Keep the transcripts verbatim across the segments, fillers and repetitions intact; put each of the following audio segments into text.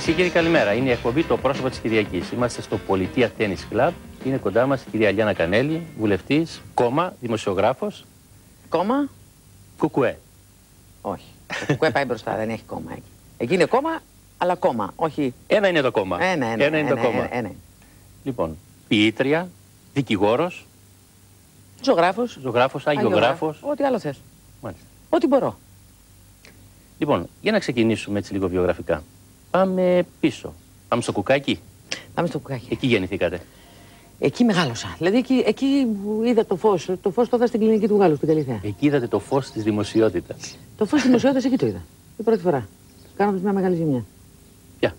και κύριοι, καλημέρα. Είναι η εκπομπή Το Πρόσωπο της Κυριακής. Είμαστε στο Πολιτεία Tennis Club. Είναι κοντά μας η κυρία Λιάννα Κανέλη, βουλευτής, κόμμα, δημοσιογράφος. Κόμμα. Κουκουέ. Όχι. Το κουκουέ πάει μπροστά, δεν έχει κόμμα εκεί. Εκεί είναι κόμμα, αλλά κόμμα. Όχι. Ένα είναι το κόμμα. Ένα, ένα, ένα είναι ένα, το κόμμα. Ένα, ένα. Λοιπόν, ποιήτρια, δικηγόρος. Ζωγράφος. Ζωγράφος, αγιογράφος. Ό,τι άλλο θες. Μάλιστα. Ό,τι μπορώ. Λοιπόν, για να ξεκινήσουμε έτσι λίγο βιογραφικά. Πάμε πίσω. Πάμε στο Κουκάκι. Πάμε στο Κουκάκι. Εκεί γεννηθήκατε. Εκεί μεγάλωσα. Δηλαδή εκεί, εκεί που είδα το φως. Το φως το είδα στην κλινική του Γάλλου, στην Καλυθέα. Εκεί είδατε το φως της δημοσιότητας. Το φως της δημοσιότητας εκεί το είδα. Την πρώτη φορά. Κάνοντας μια μεγάλη ζημιά. Ποια?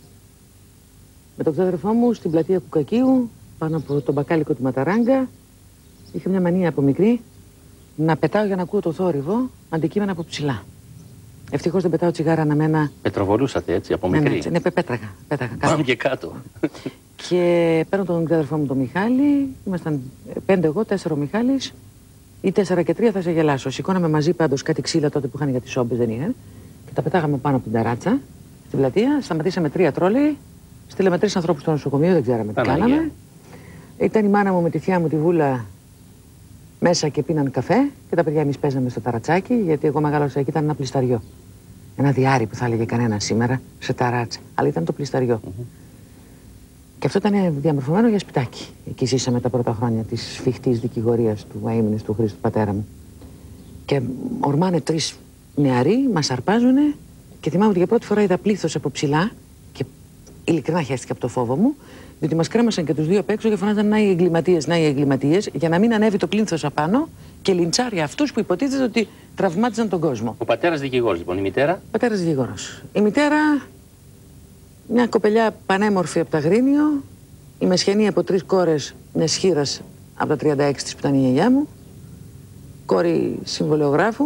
Με τον ξάδερφό μου στην πλατεία Κουκακίου, πάνω από τον μπακάλικο του Ματαράγκα, είχα μια μανία από μικρή να πετάω για να ακούω το θόρυβο αντικείμενα από ψηλά. Ευτυχώς δεν πετάω τσιγάρα αναμένα. Πετροβολούσατε έτσι από μικρή. Ναι, ναι, ναι, πέτραγα. πέτραγα Πάμε και κάτω. Και παίρνω τον ξάδερφό μου τον Μιχάλη. Ήμασταν πέντε εγώ, τέσσερα ο Μιχάλης. Ή τέσσερα και τρία θα σε γελάσω. Σηκώναμε μαζί πάντως κάτι ξύλα τότε που είχαν για τις σόμπες, δεν είχαν. Και τα πετάγαμε πάνω από την ταράτσα στην πλατεία. Σταματήσαμε τρία τρόλεϊ. Στείλαμε τρεις ανθρώπους στο νοσοκομείο, δεν ξέραμε τι κάναμε. Ήταν η μάνα μου με τη θεία μου τη Βούλα μέσα και πίναν καφέ. Και τα παιδιά εμείς παίζαμε στο ταρατσάκι, γιατί εγώ μεγάλωσα εκεί, ήταν ένα πλισταριό. Ένα διάρρη που θα έλεγε κανένα σήμερα σε ταράτσα. Αλλά ήταν το πλισταριό. Mm-hmm. Και αυτό ήταν διαμορφωμένο για σπιτάκι. Εκεί ζήσαμε τα πρώτα χρόνια της σφιχτής δικηγορίας του αείμνης του Χρήστου πατέρα μου. Και ορμάνε τρεις νεαροί, μας αρπάζουνε και θυμάμαι ότι για πρώτη φορά είδα πλήθος από ψηλά και ειλικρινά χαίστηκα από το φόβο μου, διότι μας κρέμασαν και τους δύο απ' έξω και φωνάζαν να οι εγκληματίες, να οι εγκληματίες, για να μην ανέβει το πλήθος απάνω και λιντσάρει αυτούς που υποτίθεται ότι τραυμάτιζαν τον κόσμο. Ο πατέρας δικηγόρος, λοιπόν, η μητέρα. Ο πατέρας δικηγόρος. Η μητέρα, μια κοπελιά πανέμορφη από τα Αγρίνιο, η μεσχενή από τρεις κόρες μιας χήρας από τα τριάντα έξι της που ήταν η γιαγιά μου, κόρη συμβολιογράφου,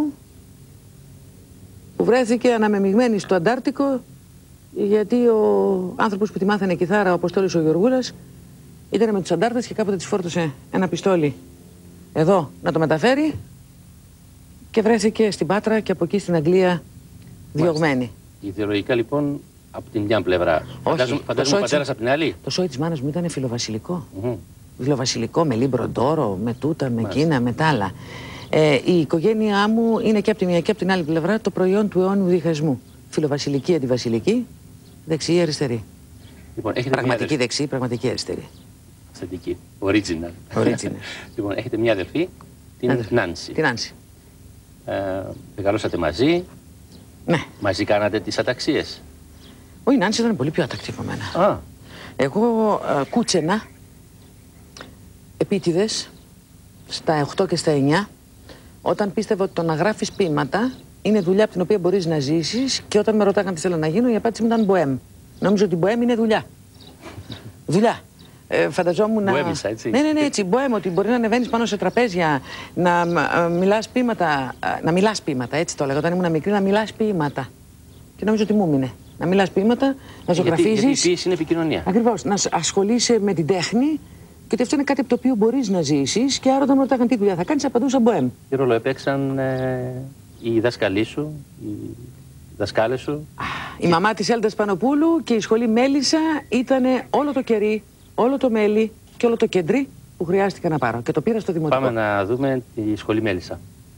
που βρέθηκε αναμεμειγμένη στο Αντάρτικο γιατί ο άνθρωπος που τη μάθανε κιθάρα, ο Αποστόλης ο Γεωργούλας, ήταν με τους αντάρτες και κάποτε της φόρτωσε ένα πιστόλι εδώ να το μεταφέρει και βρέθηκε στην Πάτρα και από εκεί στην Αγγλία διωγμένη. Ιδεολογικά λοιπόν από την μια πλευρά. Όχι, Φαντάζομαι, φαντάζομαι ο πατέρας από την άλλη. Το σόι της μάνας μου ήταν φιλοβασιλικό. Mm-hmm. Φιλοβασιλικό με λίμπροντόρο, με τούτα, με κίνα, με τ' άλλα. Ε, η οικογένειά μου είναι και από τη μια και από την άλλη πλευρά το προϊόν του αιώνιου διχασμού. Φιλοβασιλική, αντιβασιλική, δεξί, αριστερή. Λοιπόν, πραγματική δεξί, πραγματική αριστερή. Αυθεντική. Original. Original. Λοιπόν, έχετε μια αδελφή, την Νάνση. Την Νάνση. Ε, μεγαλώσατε μαζί. Ναι. Μαζί κάνατε τις αταξίες. Ο η Νάνση ήταν πολύ πιο ατακτή από μένα. Α. Εγώ ε, κούτσενα, επίτηδες, στα οκτώ και στα εννιά, όταν πίστευα ότι το να γράφεις ποίηματα είναι δουλειά από την οποία μπορείς να ζήσεις, και όταν με ρωτάγαν τι θέλω να γίνω, η απάντηση μου ήταν μποέμ. Νόμιζα ότι μποέμ είναι δουλειά. Δουλειά. Ε, φανταζόμουν να... Μποέμισα, έτσι. Ναι, ναι, ναι, έτσι, μποέμ, ότι μπορεί να ανεβαίνεις πάνω σε τραπέζια, να ε, μιλάς ποίηματα, ε, να μιλάς ποίηματα, έτσι το έλεγα όταν ήμουν μικρή, να μιλάς ποίηματα. Και νόμιζα ότι μου έμεινε. Να μιλάς ποίηματα, να ζωγραφίζεις. Γιατί, γιατί η ποίηση είναι επικοινωνία. Ακριβώς, να ασχολείσαι με την τέχνη. Και ότι αυτό είναι κάτι από το οποίο μπορείς να ζήσεις, και άρα όταν με ρωτάγαν τι δουλειά θα κάνεις, απαντούσα μποέμ. Τι ρόλο έπαιξαν ε, οι δάσκαλοι σου, οι δασκάλες σου? Η μαμά της Έλτας Πανοπούλου και η σχολή Μέλισσα ήταν όλο το κερί, όλο το μέλι και όλο το κεντρί που χρειάστηκα να πάρω. Και το πήρα στο δημοτικό. Πάμε να δούμε τη σχολή Μέλισσα.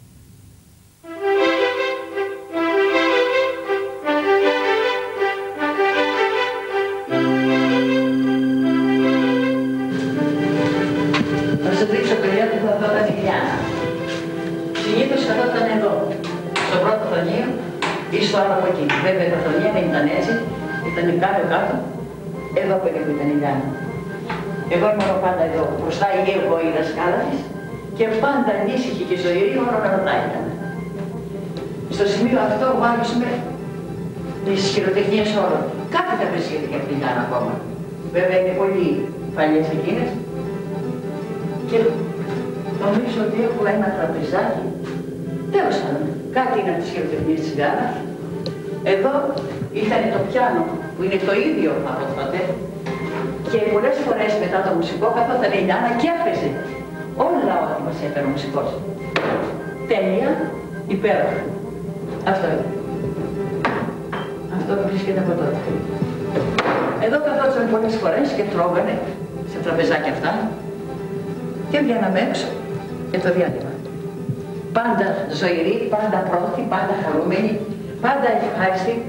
Συνήθως καθόταν εδώ, στο πρώτο χρονείο ή στο άλλο από εκεί. Βέβαια τα χρονία δεν ήταν έτσι, ήταν κάτω κάτω, εδώ περίπου ήταν η Λιάννα. Εγώ ήμουν πάντα εδώ, μπροστά ή εγώ η δασκάλα της, και πάντα ανήσυχη και ζωηρή μόνο να ρωτάει ήταν. Στο σημείο αυτό μάλιστα τις χειροτεχνίες όλων. Κάτι θα βρίσκεται από την Λιάννα ακόμα. Βέβαια είναι πολύ παλιές εκείνες. Και νομίζω ότι έχω ένα τραπεζάκι. Τέλος πάντων, κάτι είναι από τις χειροτεχνίες της Γκάνας. Εδώ ήταν το πιάνο που είναι το ίδιο από τότε. Και πολλές φορές μετά το μουσικό καθόταν η Λιάννα και έπαιζε όλα ό,τι μας έφερε ο μουσικός. Τέλεια, υπέροχα. Αυτό είναι. Αυτό βρίσκεται από τότε. Εδώ καθόταν πολλές φορές και τρώγανε σε τραπεζάκια αυτά και βγαίναμε έξω για το διάλειμμα. Πάντα ζωηροί, πάντα πρώτοι, πάντα χαρούμενοι, πάντα ευχάριστοι.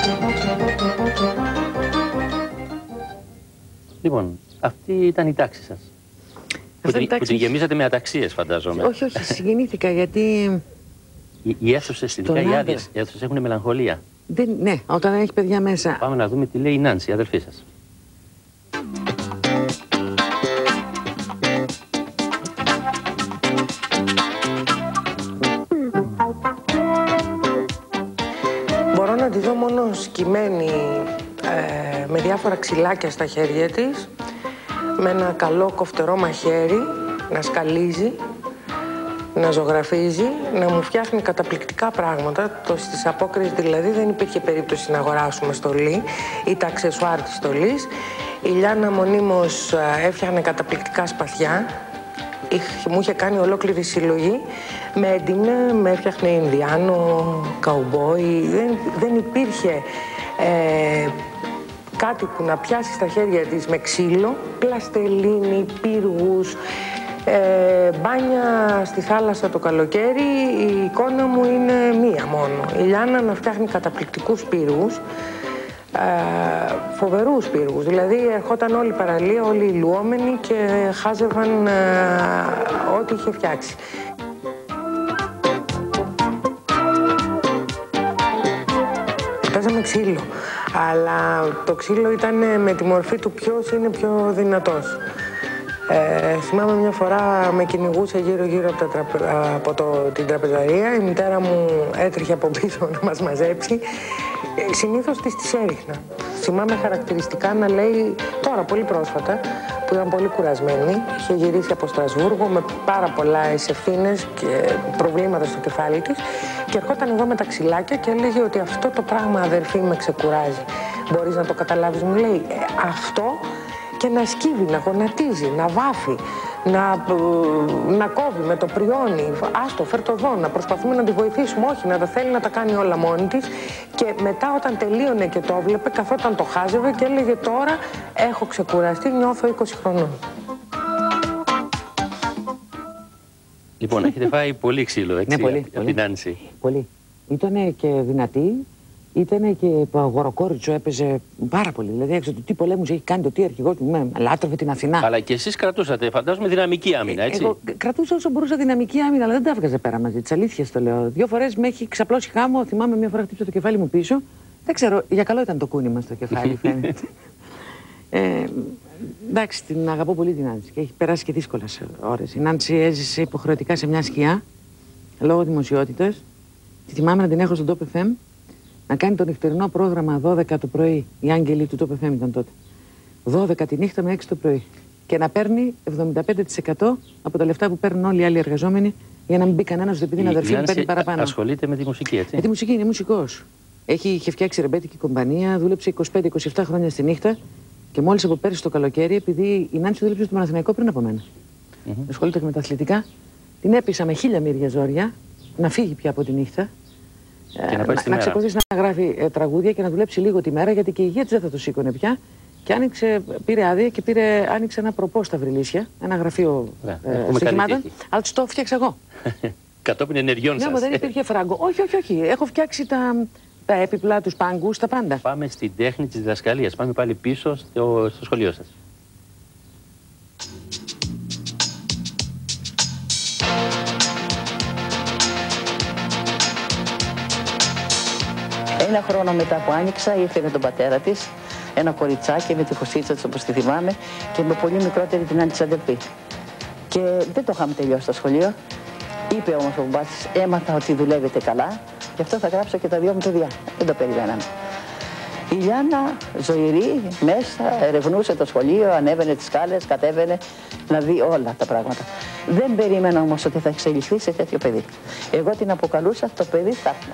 Λοιπόν, αυτή ήταν η τάξη σας. Που την, τάξη... που την γεμίσατε με αταξίες, φαντάζομαι. Όχι, όχι, συγκινήθηκα γιατί... Οι, οι αίθουσες, ειδικά οι άδειες αίθουσες, έχουν μελαγχολία. Δεν, ναι, όταν έχει παιδιά μέσα. Πάμε να δούμε τι λέει η Νάνση, η αδελφή σας. Μπορώ να τη δω μόνο σκυμμένη ε, με διάφορα ξυλάκια στα χέρια της, με ένα καλό κοφτερό μαχαίρι, να σκαλίζει, να ζωγραφίζει, να μου φτιάχνει καταπληκτικά πράγματα. Το, στις απόκριες δηλαδή δεν υπήρχε περίπτωση να αγοράσουμε στολή ή τα αξεσουάρ της στολής. Η Λιάννα μονίμως έφτιαχνε καταπληκτικά σπαθιά. Είχε, μου είχε κάνει ολόκληρη συλλογή. Με έντυνε, με έφτιαχνε Ινδιάνο, καουμπόι. Δεν, δεν υπήρχε ε, κάτι που να πιάσει στα χέρια της με ξύλο. Πλαστελίνη, πύργους, ε, μπάνια στη θάλασσα το καλοκαίρι. Η εικόνα μου είναι μία μόνο. Η Λιάννα να φτιάχνει καταπληκτικούς πύργους. Ε, φοβερούς πύργους, δηλαδή ερχόταν όλη η παραλία, όλοι οι λουόμενοι και χάζευαν ε, ό,τι είχε φτιάξει. Παίζαμε ξύλο, αλλά το ξύλο ήταν με τη μορφή του ποιος είναι πιο δυνατός. Ε, θυμάμαι μια φορά με κυνηγούσε γύρω-γύρω από, τραπε... από το... την τραπεζαρία. Η μητέρα μου έτρεχε από πίσω να μας μαζέψει. Ε, συνήθως της τις έριχνα. Θυμάμαι χαρακτηριστικά να λέει, τώρα πολύ πρόσφατα, που ήταν πολύ κουρασμένη. Είχε γυρίσει από Στρασβούργο με πάρα πολλά ευθύνες και προβλήματα στο κεφάλι της. Και ερχόταν εδώ με τα ξυλάκια και έλεγε ότι αυτό το πράγμα, αδερφή, με ξεκουράζει. Μπορείς να το καταλάβεις, μου λέει. Ε, αυτό... Και να σκύβει, να γονατίζει, να βάφει, να, να κόβει με το πριόνι. Άστο, φέρ' το εδώ, να προσπαθούμε να τη βοηθήσουμε. Όχι, να τα θέλει να τα κάνει όλα μόνη της. Και μετά όταν τελείωνε και το έβλεπε, καθόταν το χάζευε και έλεγε τώρα έχω ξεκουραστεί, νιώθω είκοσι χρονών. Λοιπόν, έχετε φάει πολύ ξύλο, έτσι, ναι, πολύ, από πολύ, την Άνση. Πολύ. Ήτανε και δυνατή. Ήτανε και αγοροκόριτσο, έπαιζε πάρα πολύ. Δηλαδή, έξω του τι πολέμους έχει κάνει, το τι αρχηγός του, με λάτρευε την Αθηνά. Αλλά και εσείς κρατούσατε, φαντάζομαι, δυναμική άμυνα, έτσι. Εγώ κρατούσα όσο μπορούσα δυναμική άμυνα, αλλά δεν τα έβγαζε πέρα μαζί της. Αλήθεια το λέω. Δύο φορές με έχει ξαπλώσει χάμω. Θυμάμαι μια φορά χτύπησε το κεφάλι μου πίσω. Δεν ξέρω, για καλό ήταν το κούνημα στο κεφάλι, φαίνεται. ε, εντάξει, την αγαπώ πολύ την Νάνση και έχει περάσει και δύσκολες ώρες. Η Νάνση έζησε υποχρεωτικά σε μια σκιά λόγω δημοσιότητας. Τη θυμάμαι να την έχω στον Top εφ εμ. Να κάνει το νυχτερινό πρόγραμμα δώδεκα το πρωί. Οι άγγελοι του Top εφ εμ ήταν τότε. δώδεκα τη νύχτα με έξι το πρωί. Και να παίρνει εβδομήντα πέντε τοις εκατό από τα λεφτά που παίρνουν όλοι οι άλλοι εργαζόμενοι για να μην μπει κανένας επειδή την αδερφή μου παίρνει παραπάνω. Ασχολείται με τη μουσική, έτσι. Με τη μουσική, είναι μουσικός. Έχει, είχε φτιάξει ρεμπέτικη κομπανία, δούλεψε είκοσι πέντε είκοσι επτά χρόνια στη νύχτα και μόλις από πέρυσι το καλοκαίρι, επειδή η Νάνση δούλεψε στο Παναθηναϊκό πριν από μένα. Mm -hmm. Ασχολείται και με τα αθλητικά. Την έπεισα με χίλια μύρια ζόρια να φύγει πια από τη νύχτα. Και να, να, να ξεκολλήσει να γράφει ε, τραγούδια και να δουλέψει λίγο τη μέρα, γιατί και η υγεία της δεν θα το σήκωνε πια. Και άνοιξε, πήρε άδεια και πήρε, άνοιξε ένα προπό στα Βρυλίσια, ένα γραφείο ε, στοιχημάτων. Αλλά τους το φτιάξα εγώ. Κατόπιν ενεργειών σας. Ναι, δεν υπήρχε φράγκο. Όχι, όχι, όχι. Έχω φτιάξει τα, τα έπιπλα, τους πάγκους, τα πάντα. Πάμε στην τέχνη της διδασκαλίας. Πάμε πάλι πίσω στο, στο σχολείο σας. Ένα χρόνο μετά που άνοιξα ήρθε με τον πατέρα της, ένα κοριτσάκι με τη Χωσίτσα της όπως τη θυμάμαι και με πολύ μικρότερη την άλλη της αδελφή. Και δεν το είχαμε τελειώσει στο σχολείο. Είπε όμως ο μπαμπάς, έμαθα ότι δουλεύετε καλά, γι' αυτό θα γράψω και τα δυο μου παιδιά. Δεν το περιμέναμε. Η Λιάννα, ζωηρή, μέσα, ερευνούσε το σχολείο, ανέβαινε τις σκάλες, κατέβαινε να δει όλα τα πράγματα. Δεν περίμενα όμως ότι θα εξελιχθεί σε τέτοιο παιδί. Εγώ την αποκαλούσα το παιδί Θάφνα.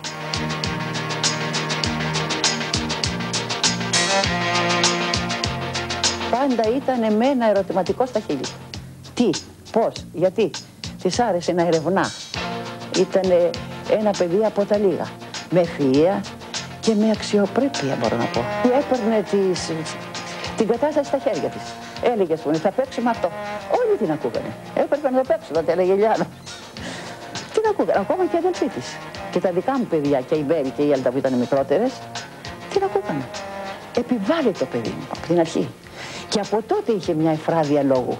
Πάντα ήταν με ένα ερωτηματικό στα χείλη. Τι, πώς, γιατί. Της άρεσε να ερευνά. Ήταν ένα παιδί από τα λίγα. Με ευφυΐα και με αξιοπρέπεια, μπορώ να πω. Έπαιρνε τις, την κατάσταση στα χέρια της. Έλεγε, ας πούμε, θα παίξουμε αυτό. Όλοι την ακούγανε. Έπρεπε να το παίξω, τότε έλεγε η Λιάννα. Την ακούγανε, ακόμα και οι αδελφοί της. Και τα δικά μου παιδιά, και η Μπέρι και η Έλτα που ήταν μικρότερες, την ακούγανε. Επιβάλλει το παιδί μου από την αρχή. Και από τότε είχε μια εφράδια λόγου.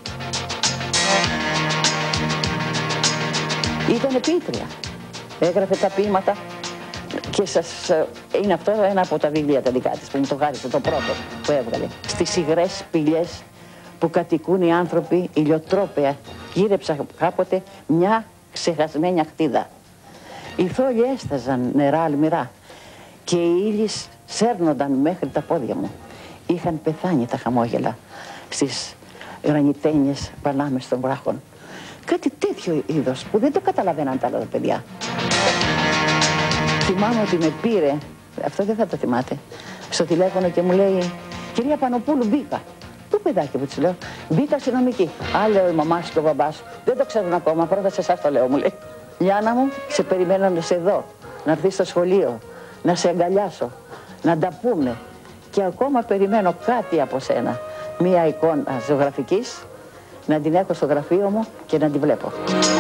Ήταν ποιήτρια. Έγραφε τα ποίηματα. Και σας, είναι αυτό ένα από τα βιβλία τα δικά της που μου το χάρισε, το πρώτο που έβγαλε. Στις υγρές σπηλιές που κατοικούν οι άνθρωποι ηλιοτρόπαια, γύρεψα κάποτε μια ξεχασμένη αχτίδα. Οι θόλοι έσταζαν νερά αλμυρά και οι ύλεις σέρνονταν μέχρι τα πόδια μου. Είχαν πεθάνει τα χαμόγελα στις γρανιτένιες παλάμες των βράχων. Κάτι τέτοιο είδος που δεν το καταλαβαίναν τα άλλα παιδιά. Θυμάμαι ότι με πήρε, αυτό δεν θα το θυμάται, στο τηλέφωνο και μου λέει, κυρία Πανοπούλου, μπήκα. Πού παιδάκι που της λέω, μπήκα αστυνομική. Α, λέω, η μαμά σου και ο μπαμπάς σου, δεν το ξέρουν ακόμα, πρώτα σε εσάς το λέω, μου λέει. Λιάννα μου, σε περιμένω να σε δω, να έρθεις στο σχολείο, να σε αγκαλιάσω, να τα πούμε. Και ακόμα περιμένω κάτι από σένα, μία εικόνα ζωγραφικής, να την έχω στο γραφείο μου και να την βλέπω.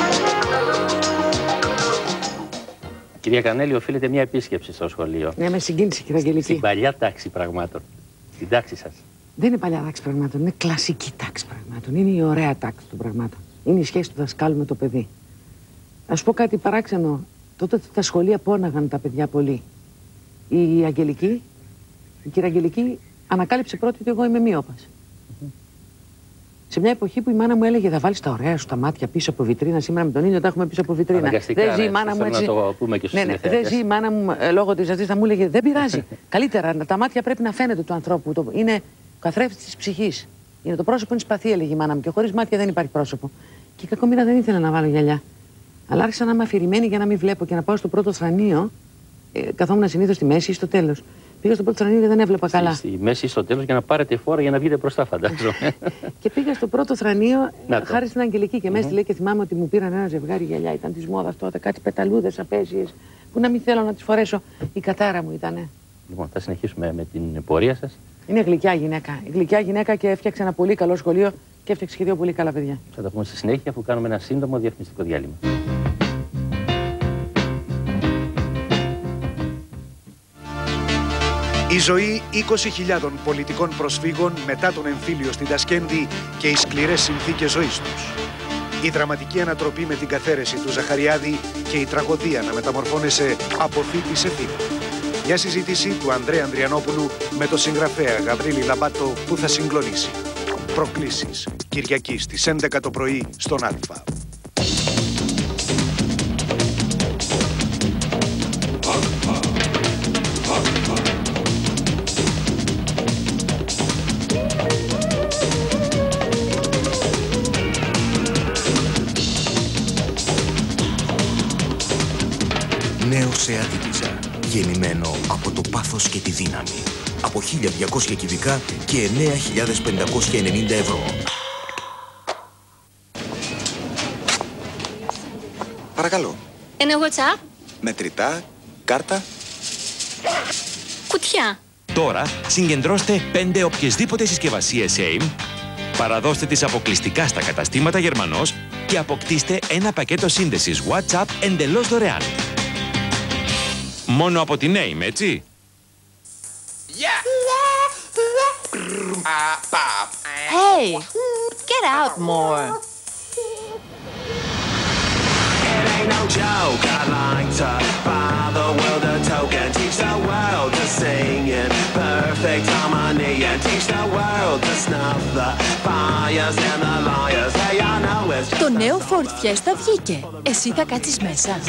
Κυρία Κανέλη, οφείλετε μια επίσκεψη στο σχολείο. Ναι, με συγκίνησε, κυρία Αγγελική. Στην παλιά τάξη πραγμάτων. Στην τάξη σας. Δεν είναι παλιά τάξη πραγμάτων, είναι κλασική τάξη πραγμάτων. Είναι η ωραία τάξη των πραγμάτων. Είναι η σχέση του δασκάλου με το παιδί. Να σου πω κάτι παράξενο. Τότε τα σχολεία πόναγαν τα παιδιά πολύ. Η Αγγελική, η κυρία Αγγελική, ανακάλυψε πρώτη ότι εγώ είμαι μύοπας. Σε μια εποχή που η μάνα μου έλεγε θα βάλεις τα ωραία σου τα μάτια πίσω από βιτρίνα. Σήμερα με τον ήλιο τα έχουμε πίσω από βιτρίνα. Δεν ζει η μάνα μου έτσι. Να το πούμε και στους ναι, ναι, δεν ζει η μάνα μου ε, λόγω της αυτής. Θα μου έλεγε δεν πειράζει. Καλύτερα τα μάτια πρέπει να φαίνεται του ανθρώπου. Το, είναι ο καθρέφτης της ψυχής. Είναι το πρόσωπο είναι σπαθί, έλεγε η μάνα μου. Και χωρίς μάτια δεν υπάρχει πρόσωπο. Και η κακομοίρα δεν ήθελα να βάλω γυαλιά. Αλλά άρχισα να είμαι αφηρημένη για να μην βλέπω και να πάω στο πρώτο θρανείο. Ε, καθόμουν συνήθως στη μέση ή στο τέλος. Πήγα στο πρώτο θρανείο και δεν έβλεπα καλά. Στη μέση ή στο τέλος για να πάρετε φόρα για να βγείτε μπροστά, φαντάζομαι. Και πήγα στο πρώτο θρανείο χάρη στην Αγγελική και μέσα mm -hmm. λέει και θυμάμαι ότι μου πήραν ένα ζευγάρι γυαλιά. Ήταν τη μόδα τότε, κάτι πεταλούδες απέσιες που να μην θέλω να τις φορέσω. Η κατάρα μου ήτανε. Λοιπόν, θα συνεχίσουμε με την πορεία σας. Είναι γλυκιά γυναίκα. Η γλυκιά γυναίκα και έφτιαξε ένα πολύ καλό σχολείο και έφτιαξε και δύο πολύ καλά παιδιά. Θα τα πούμε στη συνέχεια αφού κάνουμε ένα σύντομο διαφημιστικό διάλειμμα. Η ζωή είκοσι χιλιάδων πολιτικών προσφύγων μετά τον εμφύλιο στην Τασκέντη και οι σκληρές συνθήκες ζωής τους. Η δραματική ανατροπή με την καθαίρεση του Ζαχαριάδη και η τραγωδία να μεταμορφώνεσαι από θήτη σε θήτη. Μια συζήτηση του Ανδρέα Ανδριανόπουλου με το συγγραφέα Γαβρίλη Λαμπάτο που θα συγκλονίσει. Προκλήσεις. Κυριακή στις έντεκα το πρωί στον Αλφα. Νέο Seat Ibiza, γεννημένο από το πάθος και τη δύναμη. Από χίλια διακόσια κυβικά και εννέα χιλιάδες πεντακόσια ενενήντα ευρώ. Παρακαλώ. Ένα WhatsApp. Μετρητά, κάρτα. Κουτιά. Τώρα συγκεντρώστε πέντε οποιασδήποτε συσκευασίες έι εμ, παραδώστε τις αποκλειστικά στα καταστήματα Γερμανός και αποκτήστε ένα πακέτο σύνδεσης WhatsApp εντελώς δωρεάν. Μόνο από την έι εμ, έτσι? Hey, get out more. No joke, I like to buy the world a token, teach the world to sing in perfect harmony, and teach the world to snuff the fires and the liars. Hey, I know it's just το νέο Ford Fiesta βγήκε. Εσύ θα κάτσεις μέσα.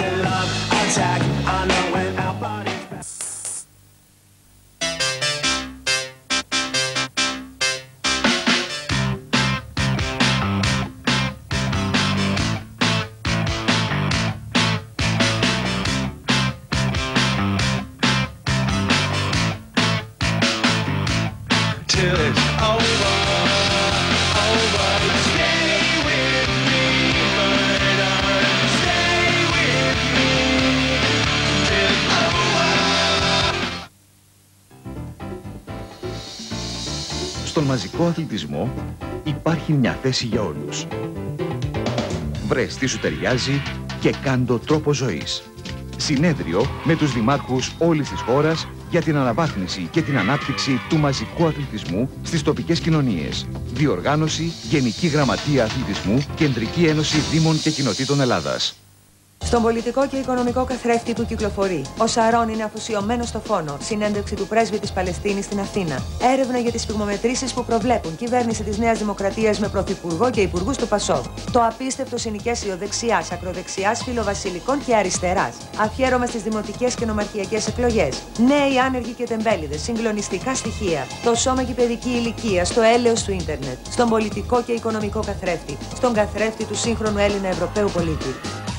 Στον μαζικό αθλητισμό υπάρχει μια θέση για όλους. Βρες τι σου ταιριάζει και κάντο τρόπο ζωής. Συνέδριο με τους δημάρχους όλης της χώρας για την αναβάθμιση και την ανάπτυξη του μαζικού αθλητισμού στις τοπικές κοινωνίες. Διοργάνωση Γενική Γραμματεία Αθλητισμού, Κεντρική Ένωση Δήμων και Κοινοτήτων Ελλάδας. Στον πολιτικό και οικονομικό καθρέφτη του κυκλοφορεί. Ο Σαρών είναι αφοσιωμένο στο φόνο. Συνέντευξη του πρέσβη της Παλαιστίνης στην Αθήνα. Έρευνα για τις πυγμομετρήσεις που προβλέπουν κυβέρνηση της Νέας Δημοκρατίας με πρωθυπουργό και υπουργούς του ΠΑΣΟΚ. Το απίστευτο συνοικέσιο δεξιάς, ακροδεξιάς, φιλοβασιλικών και αριστεράς. Αφιέρωμα στις δημοτικές και νομαρχιακές εκλογές. Νέοι άνεργοι και τεμπέληδες, συγκλονιστικά στοιχεία. Το σώμα και η παιδική ηλικία στο έλεος του ίντερνετ. Στον πολιτικό και οικονομικό καθρέφτη. Στον καθρέφτη του σύγχρονου Έλληνα Ευρωπαίου πολίτη.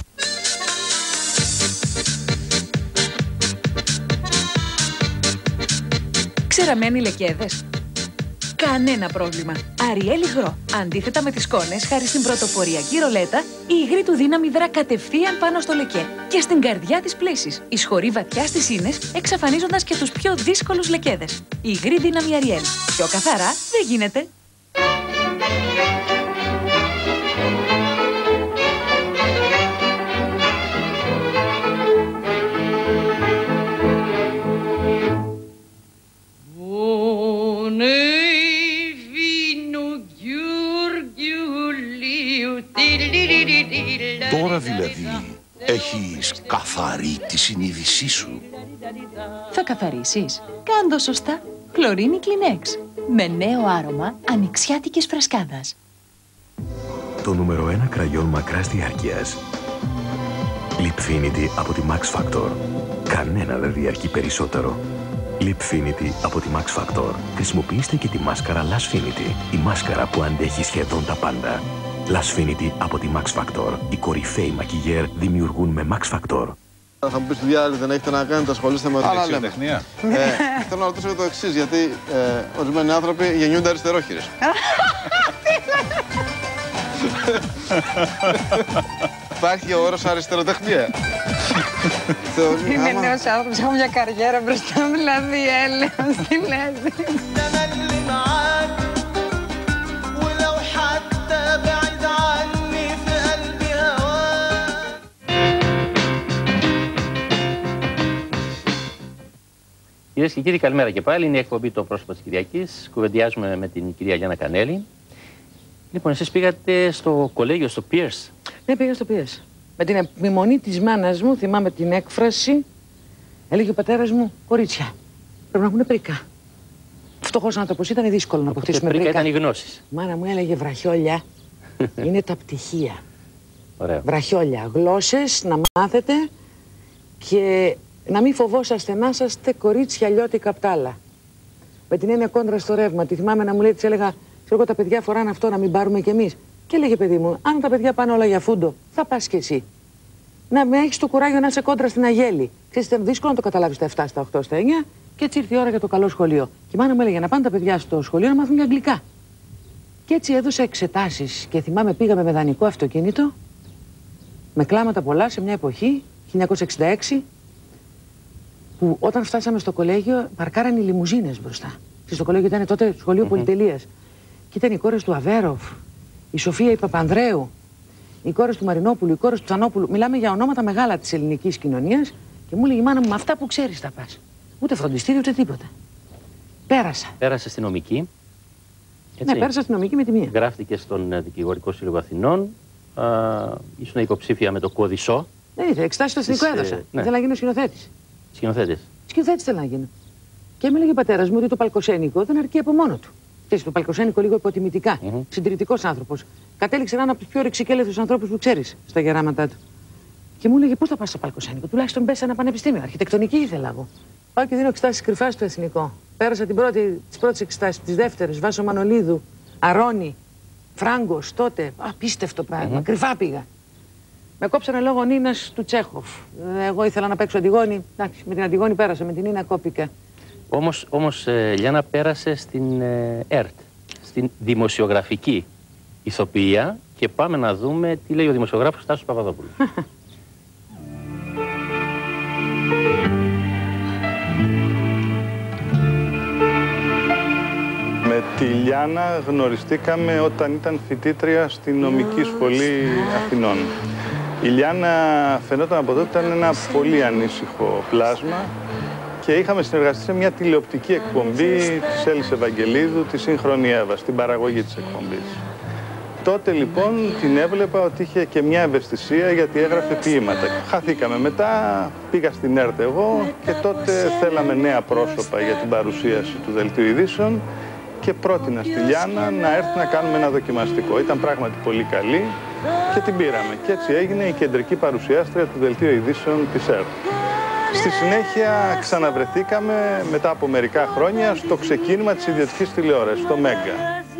Ξεραμένοι λεκέδες. Κανένα πρόβλημα. Αριέλ υγρό. Αντίθετα με τις σκόνες, χάρη στην πρωτοποριακή ρολέτα, η υγρή του δύναμη δρά κατευθείαν πάνω στο λεκέ και στην καρδιά της πλύσης. Εισχωρεί βαθιά στις ίνες, εξαφανίζοντας και τους πιο δύσκολους λεκέδες. Η υγρή δύναμη Αριέλ. Πιο καθαρά δεν γίνεται. Τώρα δηλαδή έχεις καθαρή τη συνείδησή σου. Θα καθαρίσεις. Κάντο σωστά. Χλωρίνη Kleenex. Με νέο άρωμα ανοιξιάτικης φρεσκάδας. Το νούμερο ένα κραγιόν μακράς διάρκειας. Lipfinity από τη Max Factor. Κανένα δεν διαρκεί περισσότερο. Lipfinity από τη Max Factor. Χρησιμοποιήστε και τη μάσκαρα Lashfinity. Η μάσκαρα που αντέχει σχεδόν τα πάντα. Lashfinity από τη Max Factor. Οι κορυφαίοι μακιγέρ δημιουργούν με Max Factor. Θα μου πεις τι άλλοι δεν έχετε να κάνετε, ασχολείστε με την δεξιοτεχνία. Ε, θέλω να ρωτήσω για το εξής, γιατί ε, ορισμένοι άνθρωποι γεννιούνται αριστερόχειρες. Υπάρχει ο όρος αριστεροτεχνία. Είμαι νέος άνθρωπος, έχω μια καριέρα μπροστά μου, δηλαδή έλεος, τι λες. Κυρίες και κύριοι, καλημέρα και πάλι. Είναι η εκπομπή Το Πρόσωπο της Κυριακής. Κουβεντιάζουμε με την κυρία Γιάννα Κανέλη. Λοιπόν, εσείς πήγατε στο κολέγιο, στο Pierce. Ναι, πήγα στο Pierce. Με την επιμονή της μάνας μου, θυμάμαι την έκφραση, έλεγε ο πατέρας μου, κορίτσια, πρέπει να έχουν πρίκα. Φτωχός άνθρωπος, ήταν δύσκολο να αποκτήσουμε πρίκα. Πρίκα ήταν οι γνώσεις. Η μάνα μου έλεγε βραχιόλια, είναι τα πτυχία. Ωραία. Βραχιόλια, γλώσσες να μάθετε και να μην φοβόσαστε να είσαστε κορίτσια αλλιώτικα απ' τ' άλλα. Με την έννοια κόντρα στο ρεύμα. Τη θυμάμαι να μου λέει, της έλεγα, ξέρω εγώ, τα παιδιά φοράνε αυτό, να μην πάρουμε κι εμείς. Και έλεγε, παιδί μου, αν τα παιδιά πάνε όλα για φούντο, θα πας κι εσύ. Να με έχεις το κουράγιο να είσαι κόντρα στην Αγέλη. Ξέρεις, ήταν δύσκολο να το καταλάβεις στα επτά, στα οκτώ, στα εννιά, και έτσι ήρθε η ώρα για το καλό σχολείο. Και η μάνα μου έλεγε να πάνε τα παιδιά στο σχολείο να μάθουν και αγγλικά. Και έτσι έδωσα εξετάσεις. Και θυμάμαι, πήγαμε με δανεικό αυτοκίνητο, με κλάματα πολλά σε μια εποχή, χίλια εννιακόσια εξήντα έξι. Που όταν φτάσαμε στο κολέγιο, παρκάραν οι λιμουζίνες μπροστά. Και στο κολέγιο ήταν τότε σχολείο mm-hmm. πολυτελείας. Και ήταν οι κόρες του Αβέροφ, η Σοφία η Παπανδρέου, οι κόρες του Μαρινόπουλου, οι κόρες του Τσανόπουλου. Μιλάμε για ονόματα μεγάλα της ελληνικής κοινωνίας. Και μου έλεγε η μάνα μου, με αυτά που ξέρεις θα πας. Ούτε φροντιστήριο, ούτε τίποτα. Πέρασα. Πέρασε στην νομική. Έτσι. Ναι, πέρασα στην νομική με τη μία. Γράφτηκε στον Δικηγορικό Σύλλογο Αθηνών. Α, ήσουν υποψήφια με το κώδισο. Δεν ήθελα, εξετάσεις στο εθνικό έδωσα. Ναι. Ήθελα να γίνω σκηνοθέτης. Σκηνοθέτης. Σκηνοθέτης θέλω να γίνω. Και μου έλεγε ο πατέρας μου ότι το παλκοσένικο δεν αρκεί από μόνο του. Και το παλκοσένικο λίγο υποτιμητικά. Mm-hmm. Συντηρητικός άνθρωπος. Κατέληξε να είναι από τους πιο ρηξικέλευθους ανθρώπους που ξέρεις στα γεράματά του. Και μου έλεγε πώς θα πας στο παλκοσένικο. Τουλάχιστον μπες σε ένα πανεπιστήμιο. Αρχιτεκτονική ήθελα εγώ. Πάω και δίνω εξετάσεις κρυφά στο εθνικό. Πέρασα την πρώτη, τις πρώτες εξετάσεις, τις δεύτερες. Βάσο Μανολίδου, Αρώνη, Φράγκος τότε. Απίστευτο πράγμα. Mm-hmm. Κρυφά πήγα. Με κόψανε λόγω Νίνας του Τσέχοφ. Εγώ ήθελα να παίξω Αντιγόνη. Εντάξει, με την Αντιγόνη πέρασα, με την Νίνα κόπηκα. Όμως, όμως ε, Λιάννα πέρασε στην ε, ΕΡΤ, στην δημοσιογραφική ηθοποιία και πάμε να δούμε τι λέει ο δημοσιογράφος Τάσος Παπαδόπουλος. Με Τη Λιάννα γνωριστήκαμε όταν ήταν φοιτήτρια στη νομική σχολή Αθηνών. Η Λιάννα φαινόταν από τότε ήταν ένα πολύ ανήσυχο πλάσμα και είχαμε συνεργαστεί σε μια τηλεοπτική εκπομπή της Έλλης Ευαγγελίδου, τη Σύγχρονη Εύα, στην παραγωγή της εκπομπής. Τότε λοιπόν την έβλεπα ότι είχε και μια ευαισθησία γιατί έγραφε ποίηματα. Χαθήκαμε μετά, πήγα στην ΕΡΤ εγώ και τότε θέλαμε νέα πρόσωπα για την παρουσίαση του Δελτίου Ειδήσεων και πρότεινα στη Λιάννα να έρθει να κάνουμε ένα δοκιμαστικό. Ήταν πράγματι πολύ καλή και την πήραμε. Και έτσι έγινε η κεντρική παρουσιάστρια του Δελτίου Ειδήσεων της ΕΡΤ. Στη συνέχεια ξαναβρεθήκαμε μετά από μερικά χρόνια στο ξεκίνημα της ιδιωτικής τηλεόρασης, στο Μέγκα.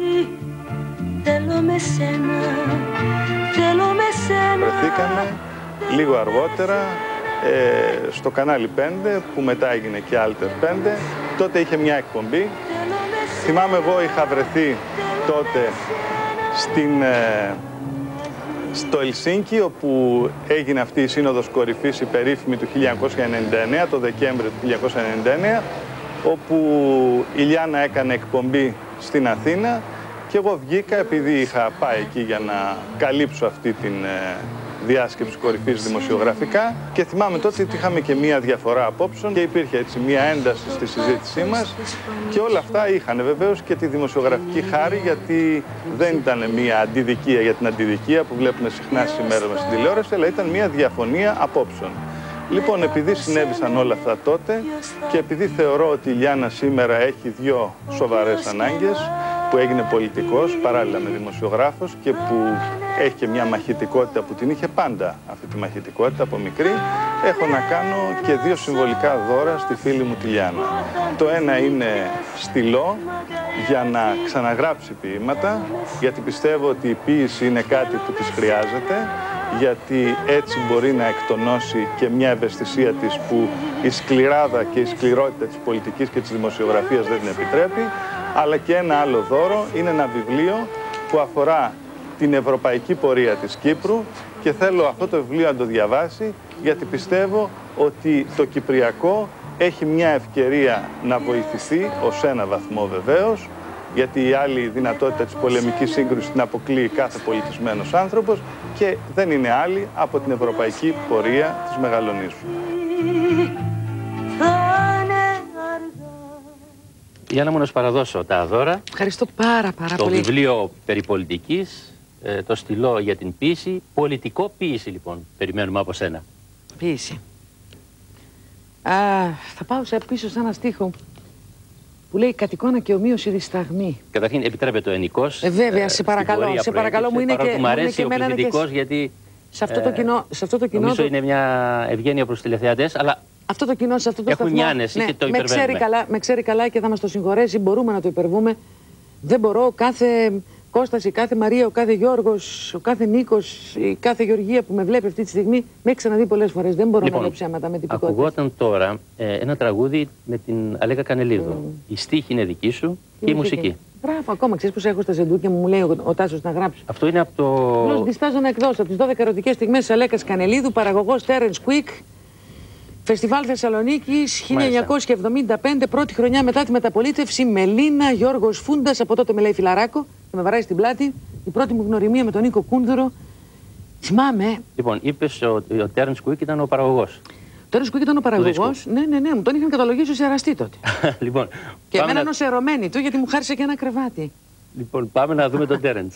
Βρεθήκαμε λίγο αργότερα ε, στο κανάλι πέντε, που μετά έγινε και Άλτερ πέντε. Τότε είχε μια εκπομπή. Θυμάμαι εγώ είχα βρεθεί τότε στην, ε, στο Ελσίνκι, όπου έγινε αυτή η Σύνοδος Κορυφής, η περίφημη του χίλια εννιακόσια ενενήντα εννέα, το Δεκέμβριο του χίλια εννιακόσια ενενήντα εννέα, όπου η Λιάννα έκανε εκπομπή στην Αθήνα και εγώ βγήκα επειδή είχα πάει εκεί για να καλύψω αυτή την ε, διάσκεψη κορυφής δημοσιογραφικά και θυμάμαι τότε ότι είχαμε και μία διαφορά απόψεων και υπήρχε έτσι μία ένταση στη συζήτησή μας και όλα αυτά είχαν βεβαίως και τη δημοσιογραφική χάρη, γιατί δεν ήταν μία αντιδικία για την αντιδικία που βλέπουμε συχνά σήμερα μες στην τηλεόραση, αλλά ήταν μία διαφωνία απόψεων. Λοιπόν, επειδή συνέβησαν όλα αυτά τότε και επειδή θεωρώ ότι η Λιάννα σήμερα έχει δύο σοβαρές ανάγκες, που έγινε πολιτικός παράλληλα με δημοσιογράφος και που έχει και μια μαχητικότητα που την είχε πάντα αυτή τη μαχητικότητα από μικρή, έχω να κάνω και δύο συμβολικά δώρα στη φίλη μου τη Λιάννα. Το ένα είναι στυλό για να ξαναγράψει ποίηματα, γιατί πιστεύω ότι η ποίηση είναι κάτι που της χρειάζεται, γιατί έτσι μπορεί να εκτονώσει και μια ευαισθησία της που η σκληράδα και η σκληρότητα της πολιτικής και της δημοσιογραφίας δεν την επιτρέπει. Αλλά και ένα άλλο δώρο είναι ένα βιβλίο που αφορά την ευρωπαϊκή πορεία της Κύπρου και θέλω αυτό το βιβλίο να το διαβάσει, γιατί πιστεύω ότι το Κυπριακό έχει μια ευκαιρία να βοηθηθεί ως ένα βαθμό βεβαίως, γιατί η άλλη δυνατότητα της πολεμικής σύγκρουσης την αποκλείει κάθε πολιτισμένος άνθρωπος και δεν είναι άλλη από την ευρωπαϊκή πορεία της Μεγαλονήσου. Για να μου να σου παραδώσω τα δώρα. Ευχαριστώ πάρα πάρα το πολύ. Το βιβλίο περί πολιτικής, το στυλό για την ποίηση, πολιτικό ποίηση λοιπόν, περιμένουμε από σένα. Ποίηση. Α, θα πάω σε πίσω σε ένα στίχο που λέει κατ' εικόνα και ομοίωση δισταγμή. Καταρχήν επιτρέπεται ο ενικός. Ε, βέβαια, σε παρακαλώ, σε παρακαλώ, μου είναι και, μου αρέσει ο πληθυντικός, γιατί σε αυτό το κοινό, σε αυτό το κοινό νομίζω το... είναι μια ευγένεια προς τηλεθεατές, αλλά αυτό το κοινό, σε αυτό το έχουν σταθμό, μια άνεση, ναι, και το με υπερβαίνουμε. Ξέρει καλά, με ξέρει καλά και θα μας το συγχωρέσει, μπορούμε να το υπερβούμε. Δεν μπορώ κάθε Κώστας, η κάθε Μαρία, ο κάθε Γιώργος, ο κάθε Νίκος, η κάθε Γεωργία που με βλέπει αυτή τη στιγμή, με έχει ξαναδεί πολλές φορές. Δεν μπορώ λοιπόν, να λέω ψέματα με τυπικότητα. Ακουγόταν τώρα ε, ένα τραγούδι με την Αλέκα Κανελίδου. Mm. Η στίχη είναι δική σου και η, η μουσική. μουσική. Μπράβο, ακόμα ξέρεις πως έχω στα ζεντούκια μου, μου λέει ο, ο Τάσος να γράψει. Αυτό είναι από το. Απλώς διστάζω να εκδώσω από τις δώδεκα ερωτικές στιγμές της Αλέκας Κανελίδου, παραγωγός Terence Quick. Φεστιβάλ Θεσσαλονίκης χίλια εννιακόσια εβδομήντα πέντε, πρώτη χρονιά μετά τη μεταπολίτευση. Μελίνα, Γιώργος Φούντας, από τότε με λέει φιλαράκο και με βαράει στην πλάτη. Η πρώτη μου γνωριμία με τον Νίκο Κούνδουρο. Θυμάμαι. Λοιπόν, είπες ότι ο Τέρενς Κουίκ ήταν ο παραγωγός. Ο Τέρενς Κουίκ ήταν ο παραγωγός. Ναι, ναι, ναι, μου τον είχαν καταλογίσει ως εραστή τότε. Λοιπόν, και εμένα να... ως ερωμένη του, γιατί μου χάρισε και ένα κρεβάτι. Λοιπόν, πάμε να δούμε τον Τέρενς.